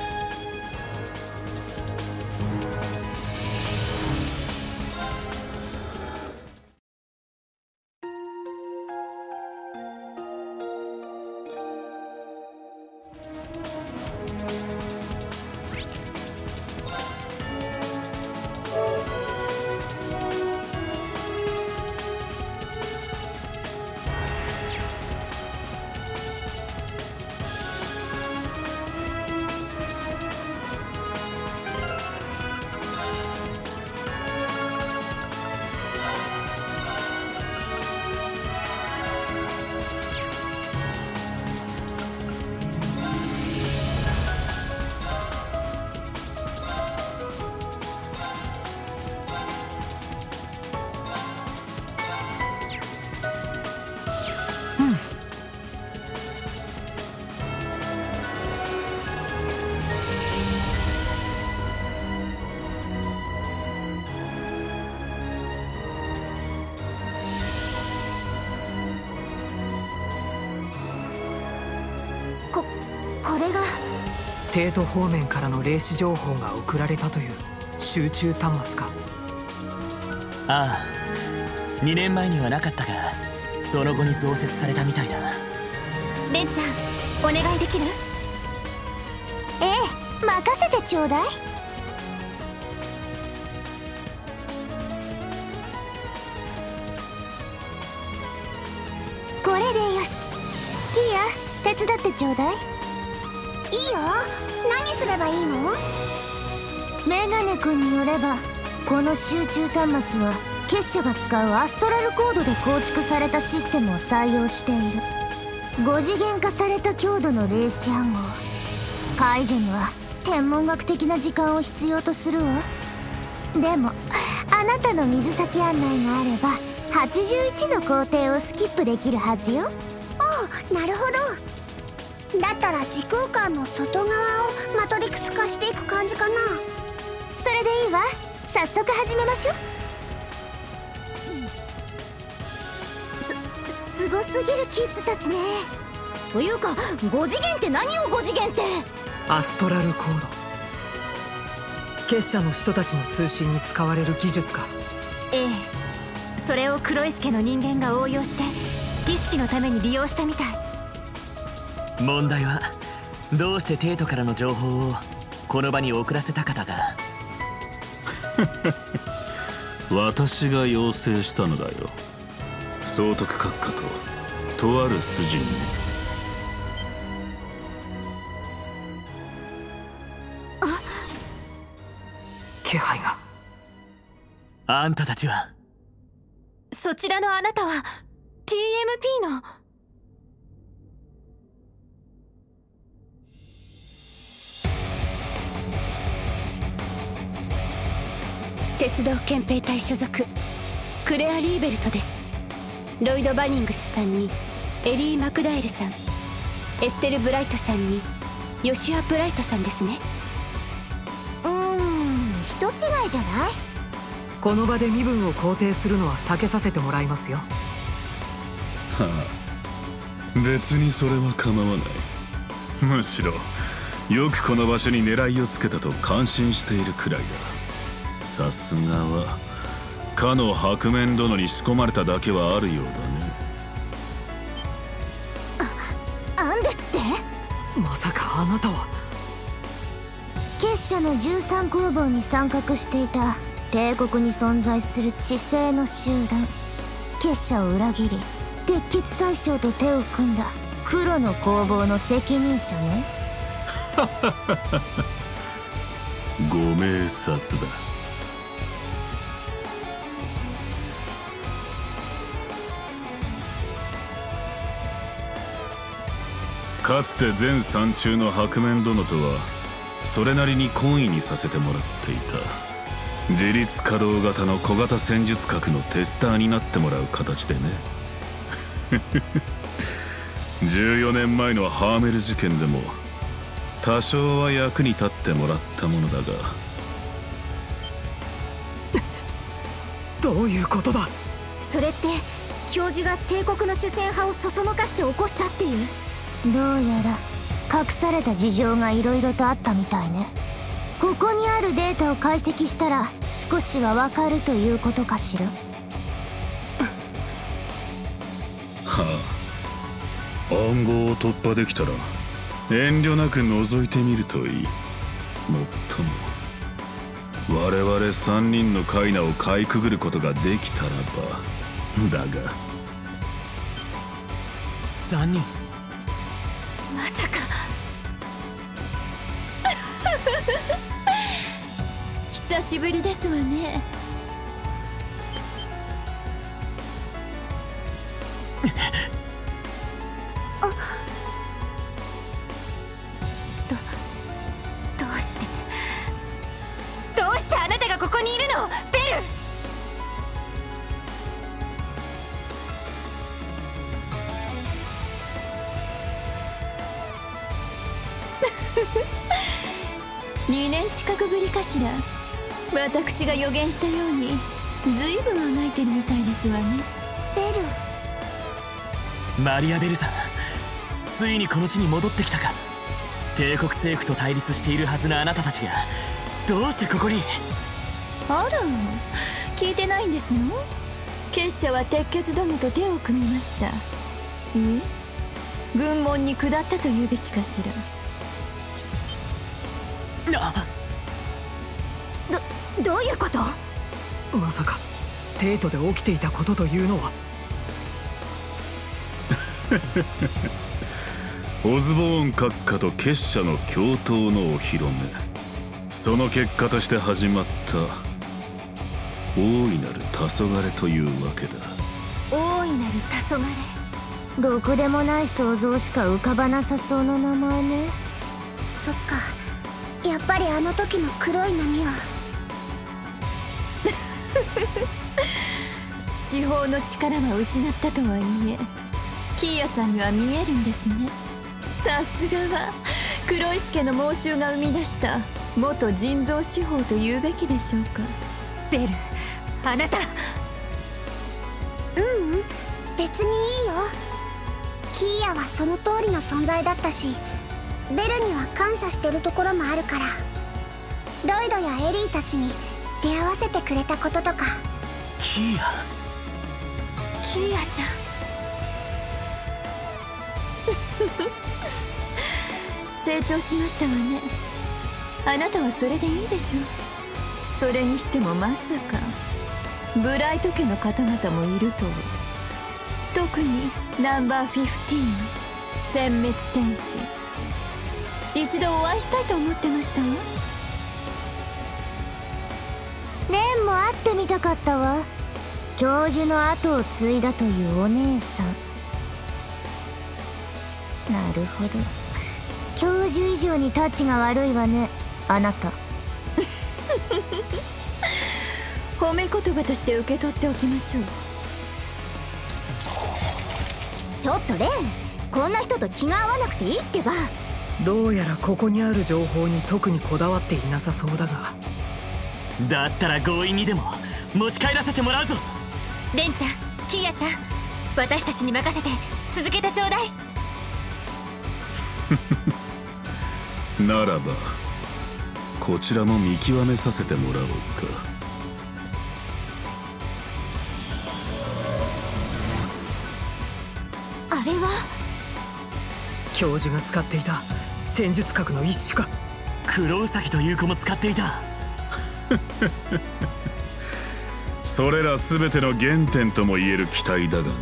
これが帝都方面からの霊視情報が送られたという集中端末か。 ああ、にねんまえにはなかったがその後に増設されたみたいだ。 レンちゃん、お願いできる？ ええ、任せてちょうだい。これでよし。キア、手伝ってちょうだい。いいよ。何すればいいの？メガネ君によればこの集中端末は結社が使うアストラルコードで構築されたシステムを採用している。ご次元化された強度の霊視暗号。解除には天文学的な時間を必要とするわ。でもあなたの水先案内があればはちじゅういちの工程をスキップできるはずよ。 おう、なるほど。だったら時空間の外側をマトリクス化していく感じかな。 それでいいわ。早速始めましょう。 す、すごすぎるキッズたちね。というかご次元って何よ、ご次元って。 アストラルコード、結社の人たちの通信に使われる技術か。 ええ、それを黒い助の人間が応用して儀式のために利用したみたい。 問題はどうして帝都からの情報をこの場に送らせたかだが私が要請したのだよ。総督閣下ととある筋にね。 気配が。 あんたたちは。 そちらのあなたは ティーエムピー の。 鉄道憲兵隊所属クレア・リーベルトです。ロイド・バニングスさんにエリー・マクダエルさん、エステル・ブライトさんにヨシュア・ブライトさんですね。 うーん、人違いじゃない？ この場で身分を肯定するのは避けさせてもらいますよ。 はあ、別にそれは構わない。むしろよくこの場所に狙いをつけたと感心しているくらいだ。さすがはかの白面殿に仕込まれただけはあるようだね。 あ、アンデスって？ まさかあなたは。 結社のじゅうさん工房に参画していた帝国に存在する知性の集団。結社を裏切り鉄血宰相と手を組んだ黒の工房の責任者ね。 ご明察だ。かつて前山中の白面殿とはそれなりに懇意にさせてもらっていた。自立稼働型の小型戦術核のテスターになってもらう形でね。じゅうよねんまえのハーメル事件でも多少は役に立ってもらったものだが、 どういうことだ。 それって教授が帝国の主戦派をそそのかして起こしたっていう。 どうやら隠された事情がいろいろとあったみたいね。ここにあるデータを解析したら少しはわかるということかしら。 はあ、暗号を突破できたら遠慮なく覗いてみるといい。もっとも我々三人のカイナをかいくぐることができたらばだが。 三人、 まさか久しぶりですわね。 どどうしてどうしてあなたがここにいるの、ベル。 にねん近くぶりかしら。私が予言したように随分あがいてるみたいですわね。 ベル。マリアベルさん、ついにこの地に戻ってきたか。帝国政府と対立しているはずのあなたたちがどうしてここに。 あら、聞いてないんですの。結社は鉄血殿と手を組みました。いえ、軍門に下ったと言うべきかしら。 などどういうこと。 まさか帝都で起きていたことというのは。 オズボーン閣下と結社の共闘のお披露目、その結果として始まった大いなる黄昏というわけだ。 大いなる黄昏。 ろくでもない想像しか浮かばなさそうな名前ね。 そっか、やっぱりあの時の黒い波は司法の力は失ったとはいえ、キーヤさんには見えるんですね。さすがは黒い助の猛襲が生み出した元人造司法と言うべきでしょうか。 ベル、あなた。 ううん別にいいよ。キーヤはその通りの存在だったし、ベルには感謝してるところもあるから。ロイドやエリーたちに出会わせてくれたこととか。 キーヤ。 キーヤちゃん。 成長しましたわね。あなたはそれでいいでしょう。それにしてもまさかブライト家の方々もいるとは。特にナンバーフィフティーン、殲滅天使、一度お会いしたいと思ってましたわ。 レンも会ってみたかったわ。教授の後を継いだというお姉さん。なるほど、教授以上にタチが悪いわね、あなた。 褒め言葉として受け取っておきましょう。 ちょっとレン、こんな人と気が合わなくていいってば。 どうやらここにある情報に特にこだわっていなさそうだが。 だったら強引にでも持ち帰らせてもらうぞ。 レンちゃん、キーヤちゃん、私たちに任せて続けてちょうだい。 ならばこちらも見極めさせてもらおうか。 あれは教授が使っていた戦術核の一種か。 黒ウサギという子も使っていた。 それら全ての原点ともいえる機体だがね。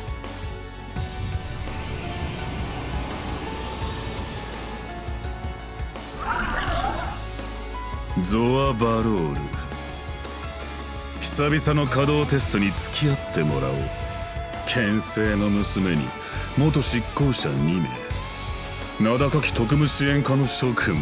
ゾア・バロール、久々の稼働テストに付き合ってもらおう。牽制の娘に元執行者にめい、名高き特務支援課の諸君も。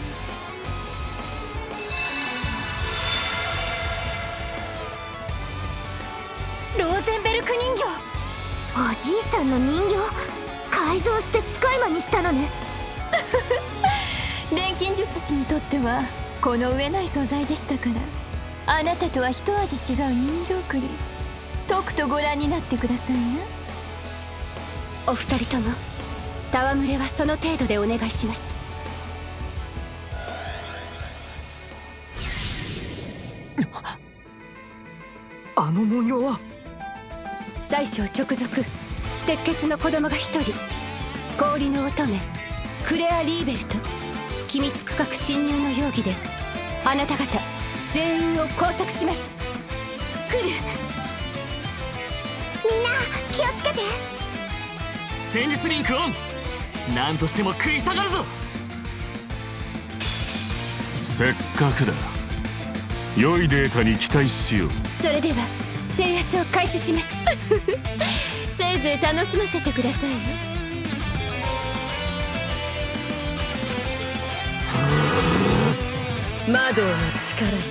ローゼンベルク人形。 おじいさんの人形改造して使い魔にしたのね。 錬金術師にとってはこの上ない素材でしたから。 あなたとは一味違う人形送り、とくとご覧になってくださいな。 お二人とも戯れはその程度でお願いします。 あの文様は宰相直属鉄血の子供が一人、氷の乙女クレア・リーベルト、機密区画侵入の容疑であなた方全員を拘束します。 来る。みんな気をつけて。 戦術リンクオン。何としても食い下がるぞ。 せっかくだ。良いデータに期待しよう。 それでは制圧を開始します。 せいぜい楽しませてくださいね。 魔導の力よ。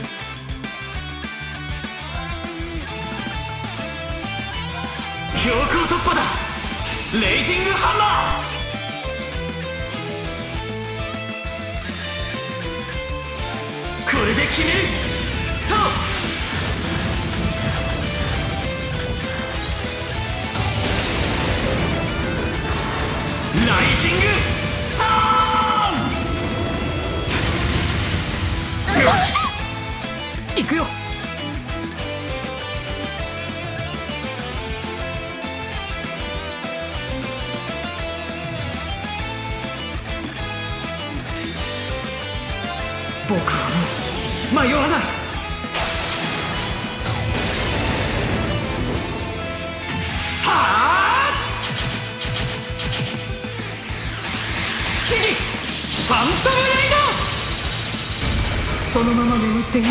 強行突破だ。レイジングハンマー。これで決めると。ライジングストーン。 行くよ。僕はもう迷わない。はあ、ヒギファントムライド。そのまま眠っていいよ。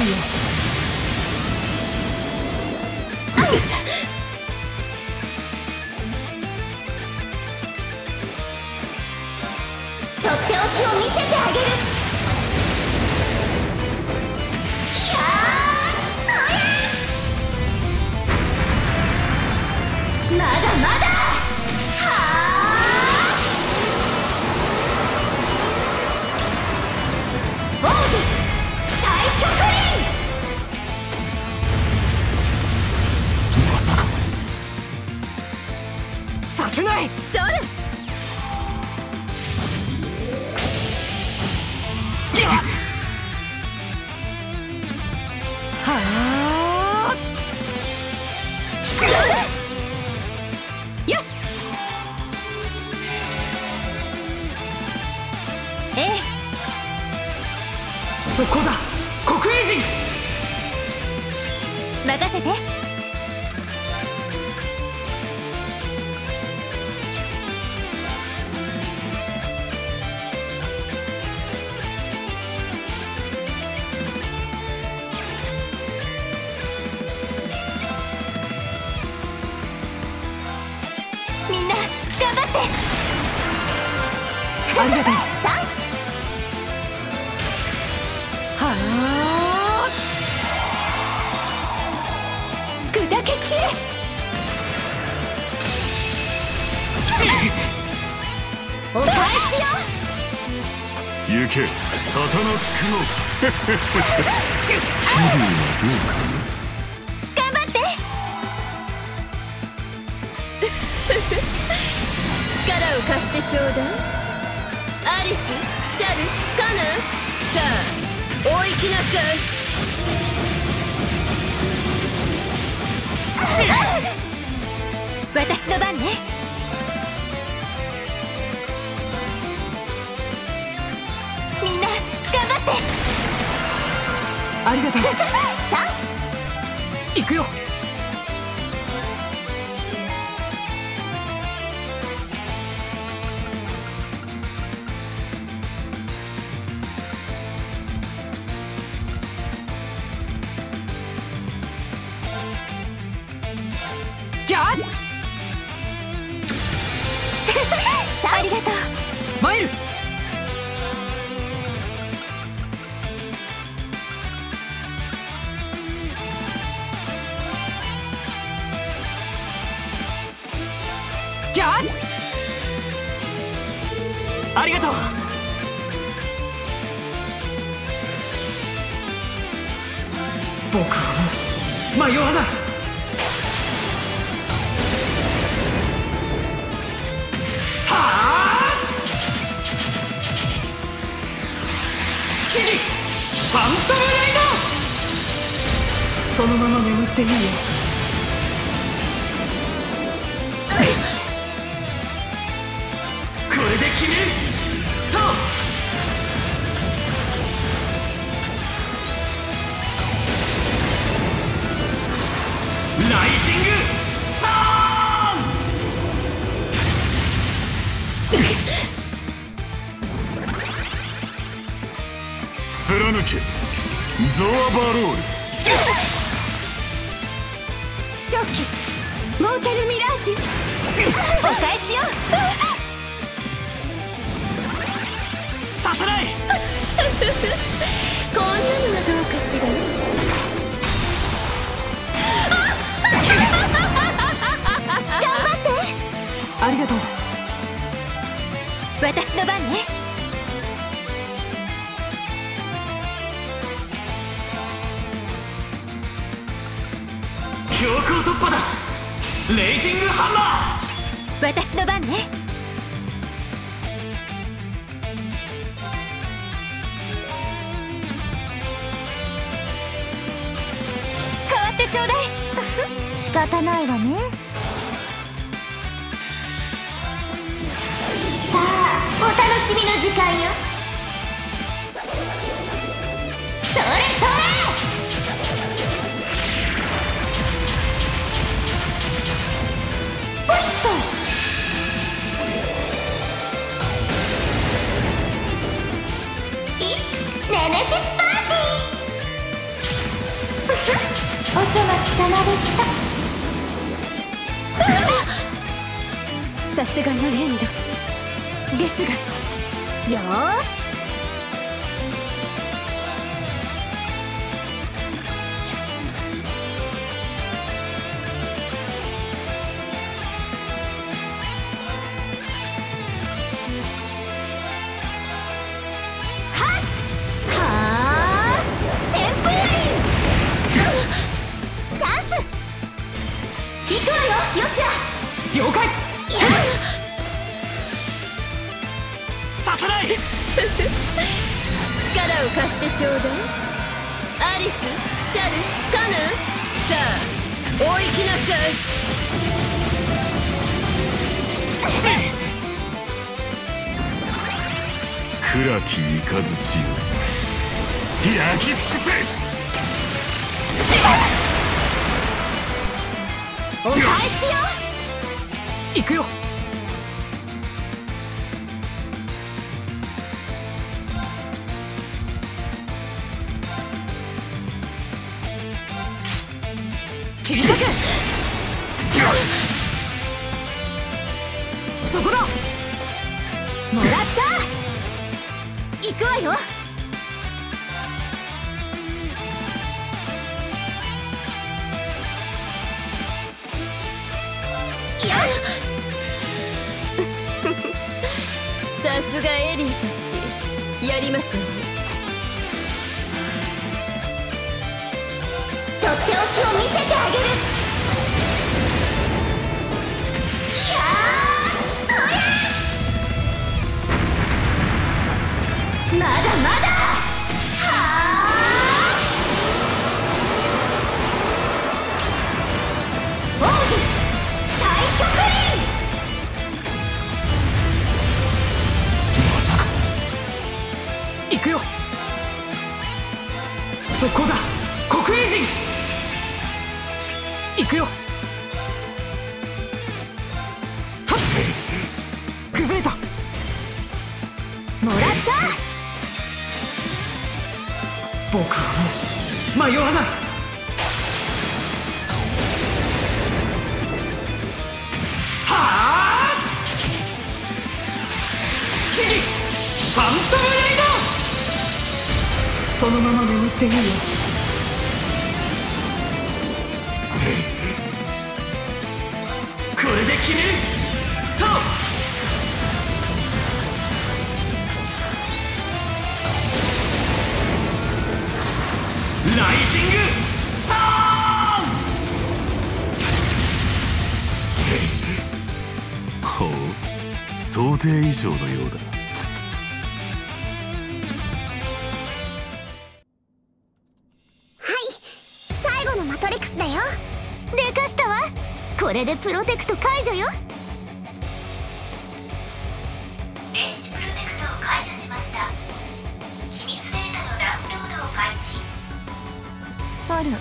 とっておきを見せてあげる。まだまだ。はあ、奥義太極輪。 まさかさせない。 それ。 はあ、やっ。 ええ、 そこだ国営人。 任せて。みんな頑張って。 ありがとう。 はあ、砕け散れ。お返しよ。 行けサタナスクロー。気分はどうかな。 頑張って。 力を貸してちょうだい。アリス、シャル、カナン、さあお行きなさい。 私の番ね。みんな頑張って。 ありがとう。行くよ。やっ。 ありがとう。 マイル。やっ。 ありがとう。 僕はもう迷わない。はあ木々ファントムレイド。そのまま眠っていいよ。これで決めると。ライジングストーン。貫けゾアバロール。 正気モータルミラージュ。お返しよ。 させない。 こんなのはどうかしら。頑張って。 ありがとう。 私の番ね。 強行突破だ。レイジングハンマー。私の番ね。変わってちょうだい。 仕方ないわね。さあお楽しみの時間よ。それそれ。ポイッと。いつネメシスパーティー。お粗末様でした。 さすがの連動ですが、よーし。 了解。させない。 力を貸してちょうだい。アリス、シャル、カヌー、さあお行きなさい。 暗き雷よ焼き尽くせ。 お返しよ。 行くよ。切り裂け。そこだ。 もらった。行くわよ。さすがエリーたち、やりますわね。 とっておきを見せてあげる。いやーそれ。まだまだ。はあ。奥義太極輪。 行くよ。速攻だ。黒影人。行くよ。はっ。崩れた。 もらった。 僕はもう迷わない。はあ。木々ファントムレイド。そのまま眠っていいよ。これで決めると。ライジングさん。ほう、想定以上のようだ。 最後のマトリックスだよ。 でかしたわ。これでプロテクト解除よ。 霊視プロテクトを解除しました。秘密データのダウンロードを開始。 あら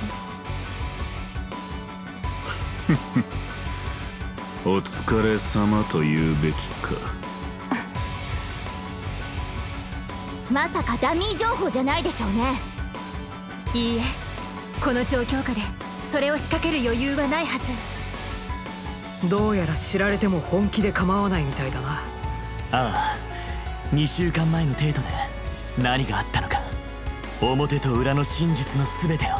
お疲れ様と言うべきか。 まさかダミー情報じゃないでしょうね。 いいえ、この状況下でそれを仕掛ける余裕はないはず。 どうやら知られても本気で構わないみたいだな。 ああ、にしゅうかんまえのデートで何があったのか、表と裏の真実の全てを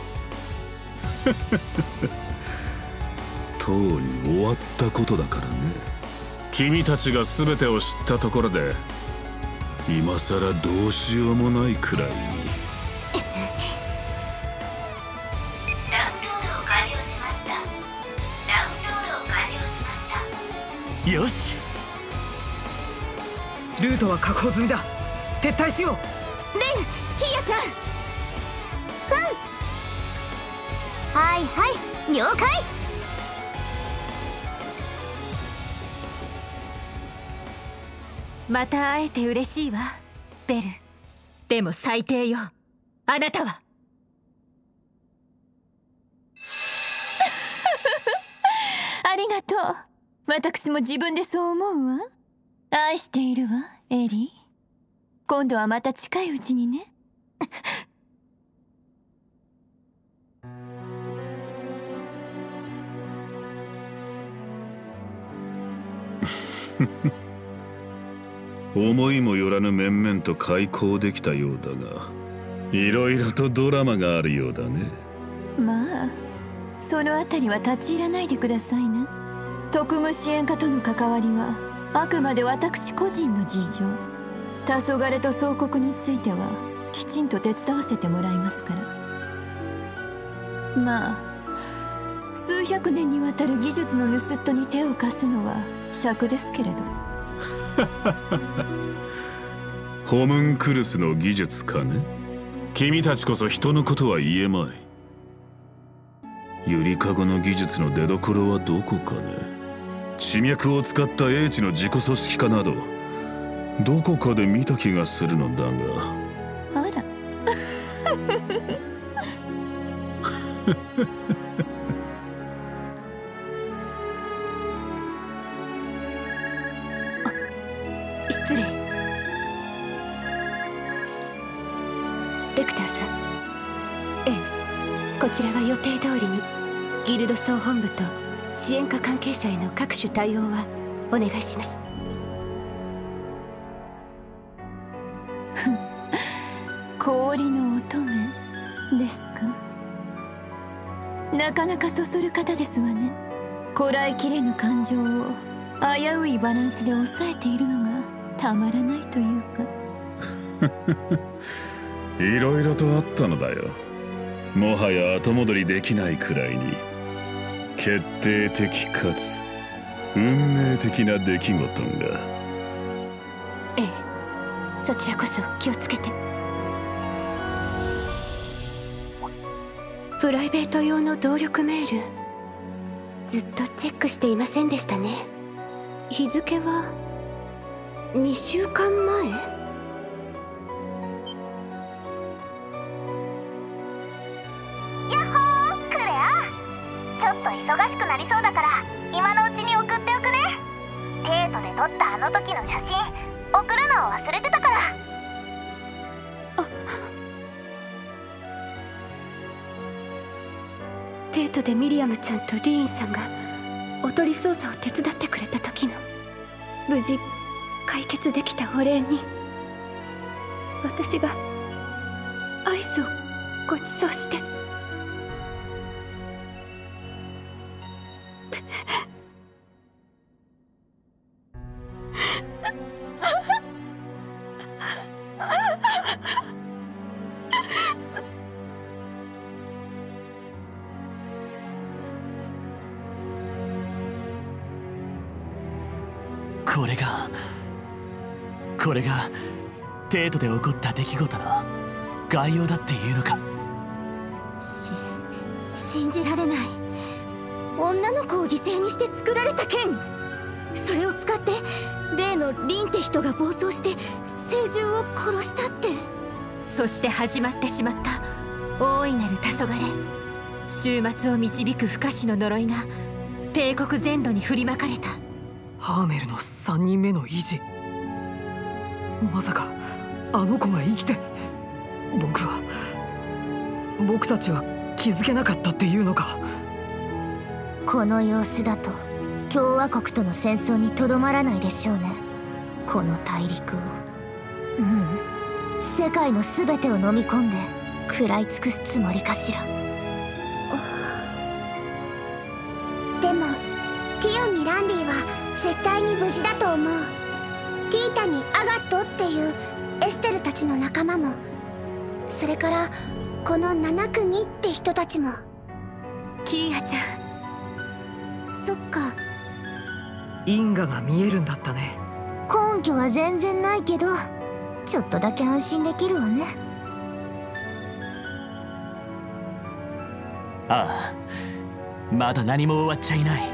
とうに終わったことだからね。君たちが全てを知ったところで今さらどうしようもないくらいに。 ダウンロードを完了しました。ダウンロードを完了しました。 よし、 ルートは確保済みだ。撤退しよう。 レン、キーヤちゃん。うん、はいはい了解。 また会えて嬉しいわ、ベル。でも最低よ、あなたは。 ありがとう。私も自分でそう思うわ。愛しているわ、エリー。今度はまた近いうちにね。 思いもよらぬ面々と開口できたようだが、いろいろとドラマがあるようだね。 まあそのあたりは立ち入らないでくださいね。特務支援課との関わりはあくまで私個人の事情。黄昏と総国についてはきちんと手伝わせてもらいますから。まあ数百年にわたる技術の盗っ人に手を貸すのは癪ですけれど。 ホムンクルスの技術かね。君たちこそ人のことは言えまい。ゆりかごの技術の出どころはどこかね。地脈を使った英知の自己組織化などどこかで見た気がするのだが。 あら失礼。レクターさん。ええ、こちらは予定通りにギルド総本部と支援課関係者への各種対応はお願いします。 氷の乙女ですか。なかなかそそる方ですわね。こらえきれぬ感情を危ういバランスで抑えているのがたまらないというか。 いろいろとあったのだよ。もはや後戻りできないくらいに決定的かつ運命的な出来事が。 ええ、そちらこそ気をつけて。プライベート用の動力メール、ずっとチェックしていませんでしたね。日付はにしゅうかんまえ。 やっほークレア。ちょっと忙しくなりそうだから今のうちに送っておくね。デートで撮ったあの時の写真送るのを忘れてたから。 デートでミリアムちゃんとリーンさんがおとり捜査を手伝ってくれた時の無事解決できたお礼に、私がアイスをご馳走して。 これがこれが帝都で起こった出来事の概要だっていうのか。 し信じられない。女の子を犠牲にして作られた剣、それを使って例のリンって人が暴走して聖獣を殺したって。 そして始まってしまった大いなる黄昏、終末を導く不可視の呪いが帝国全土に振りまかれた。 ハーメルのさんにんめの維持、まさかあの子が生きて、僕は僕たちは気づけなかったっていうのか。 この様子だと共和国との戦争にとどまらないでしょうね、この大陸を。うん、世界の全てを飲み込んで食らい尽くすつもりかしら。 でもティオにランディは絶対に無事だと思う。ティータにアガットっていうエステルたちの仲間も、それからこのなな組って人たちも。 キーアちゃん、 そっか、 因果が見えるんだったね。 根拠は全然ないけどちょっとだけ安心できるわね。 ああ、まだ何も終わっちゃいない。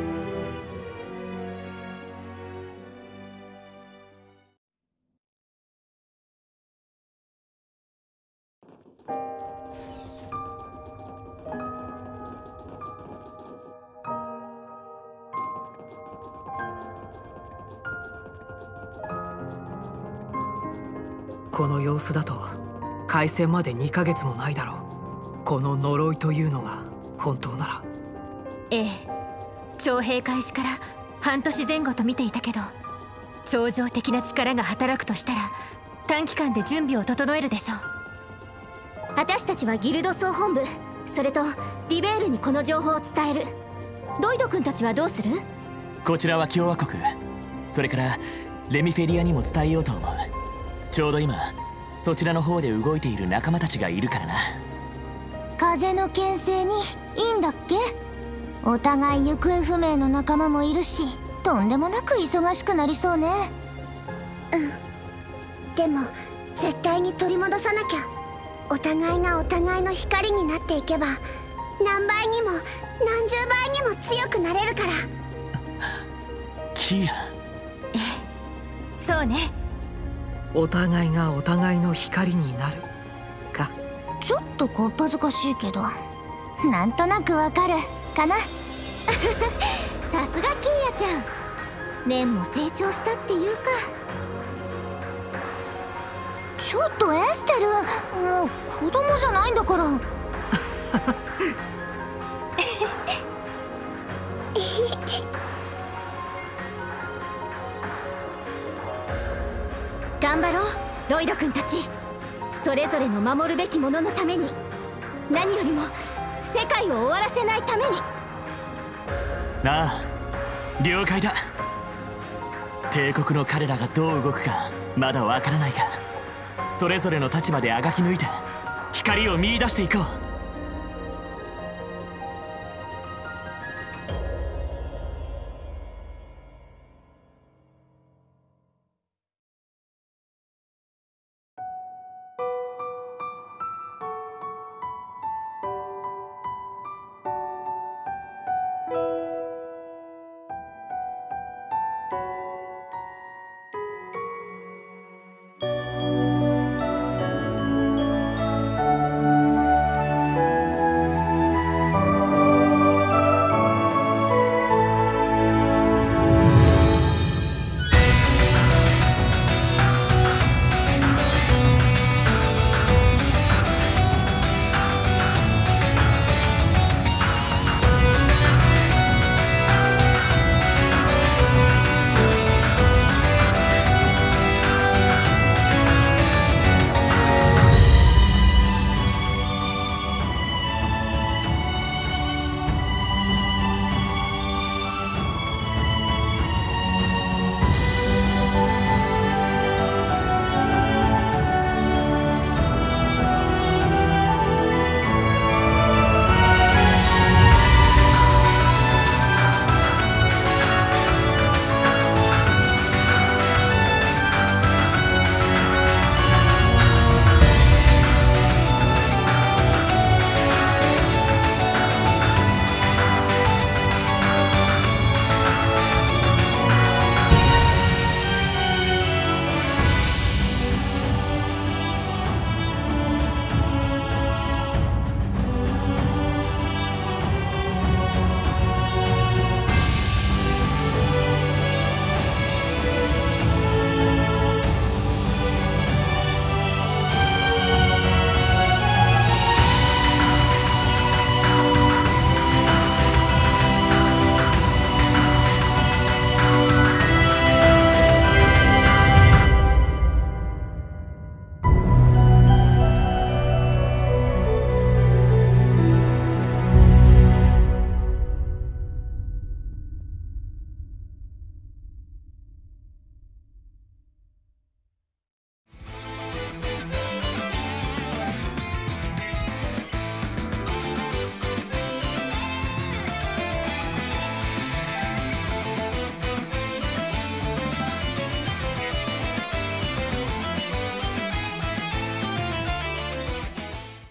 この様子だと開戦までにかげつもないだろう。この呪いというのが本当なら。 ええ、徴兵開始から半年前後と見ていたけど、超常的な力が働くとしたら短期間で準備を整えるでしょう。 私たちはギルド総本部、それとリベールにこの情報を伝える。ロイド君たちはどうする？ こちらは共和国、それからレミフェリアにも伝えようと思う。ちょうど今そちらの方で動いている仲間たちがいるからな。 風の牽制にいいんだっけ。お互い行方不明の仲間もいるし、とんでもなく忙しくなりそうね。 うん、でも絶対に取り戻さなきゃ。お互いがお互いの光になっていけば何倍にも何十倍にも強くなれるから。 キア。 ええ、そうね。 お互いがお互いの光になるか。 ちょっとこっぱずかしいけどなんとなくわかるかな。 さすがキーヤちゃん、レンも成長したっていうか。 ちょっとエステル、もう子供じゃないんだから。 頑張ろうロイド君たち。それぞれの守るべきもののために、何よりも世界を終わらせないために。 ああ、了解だ。帝国の彼らがどう動くかまだわからないが、それぞれの立場であがき抜いて光を見出していこう。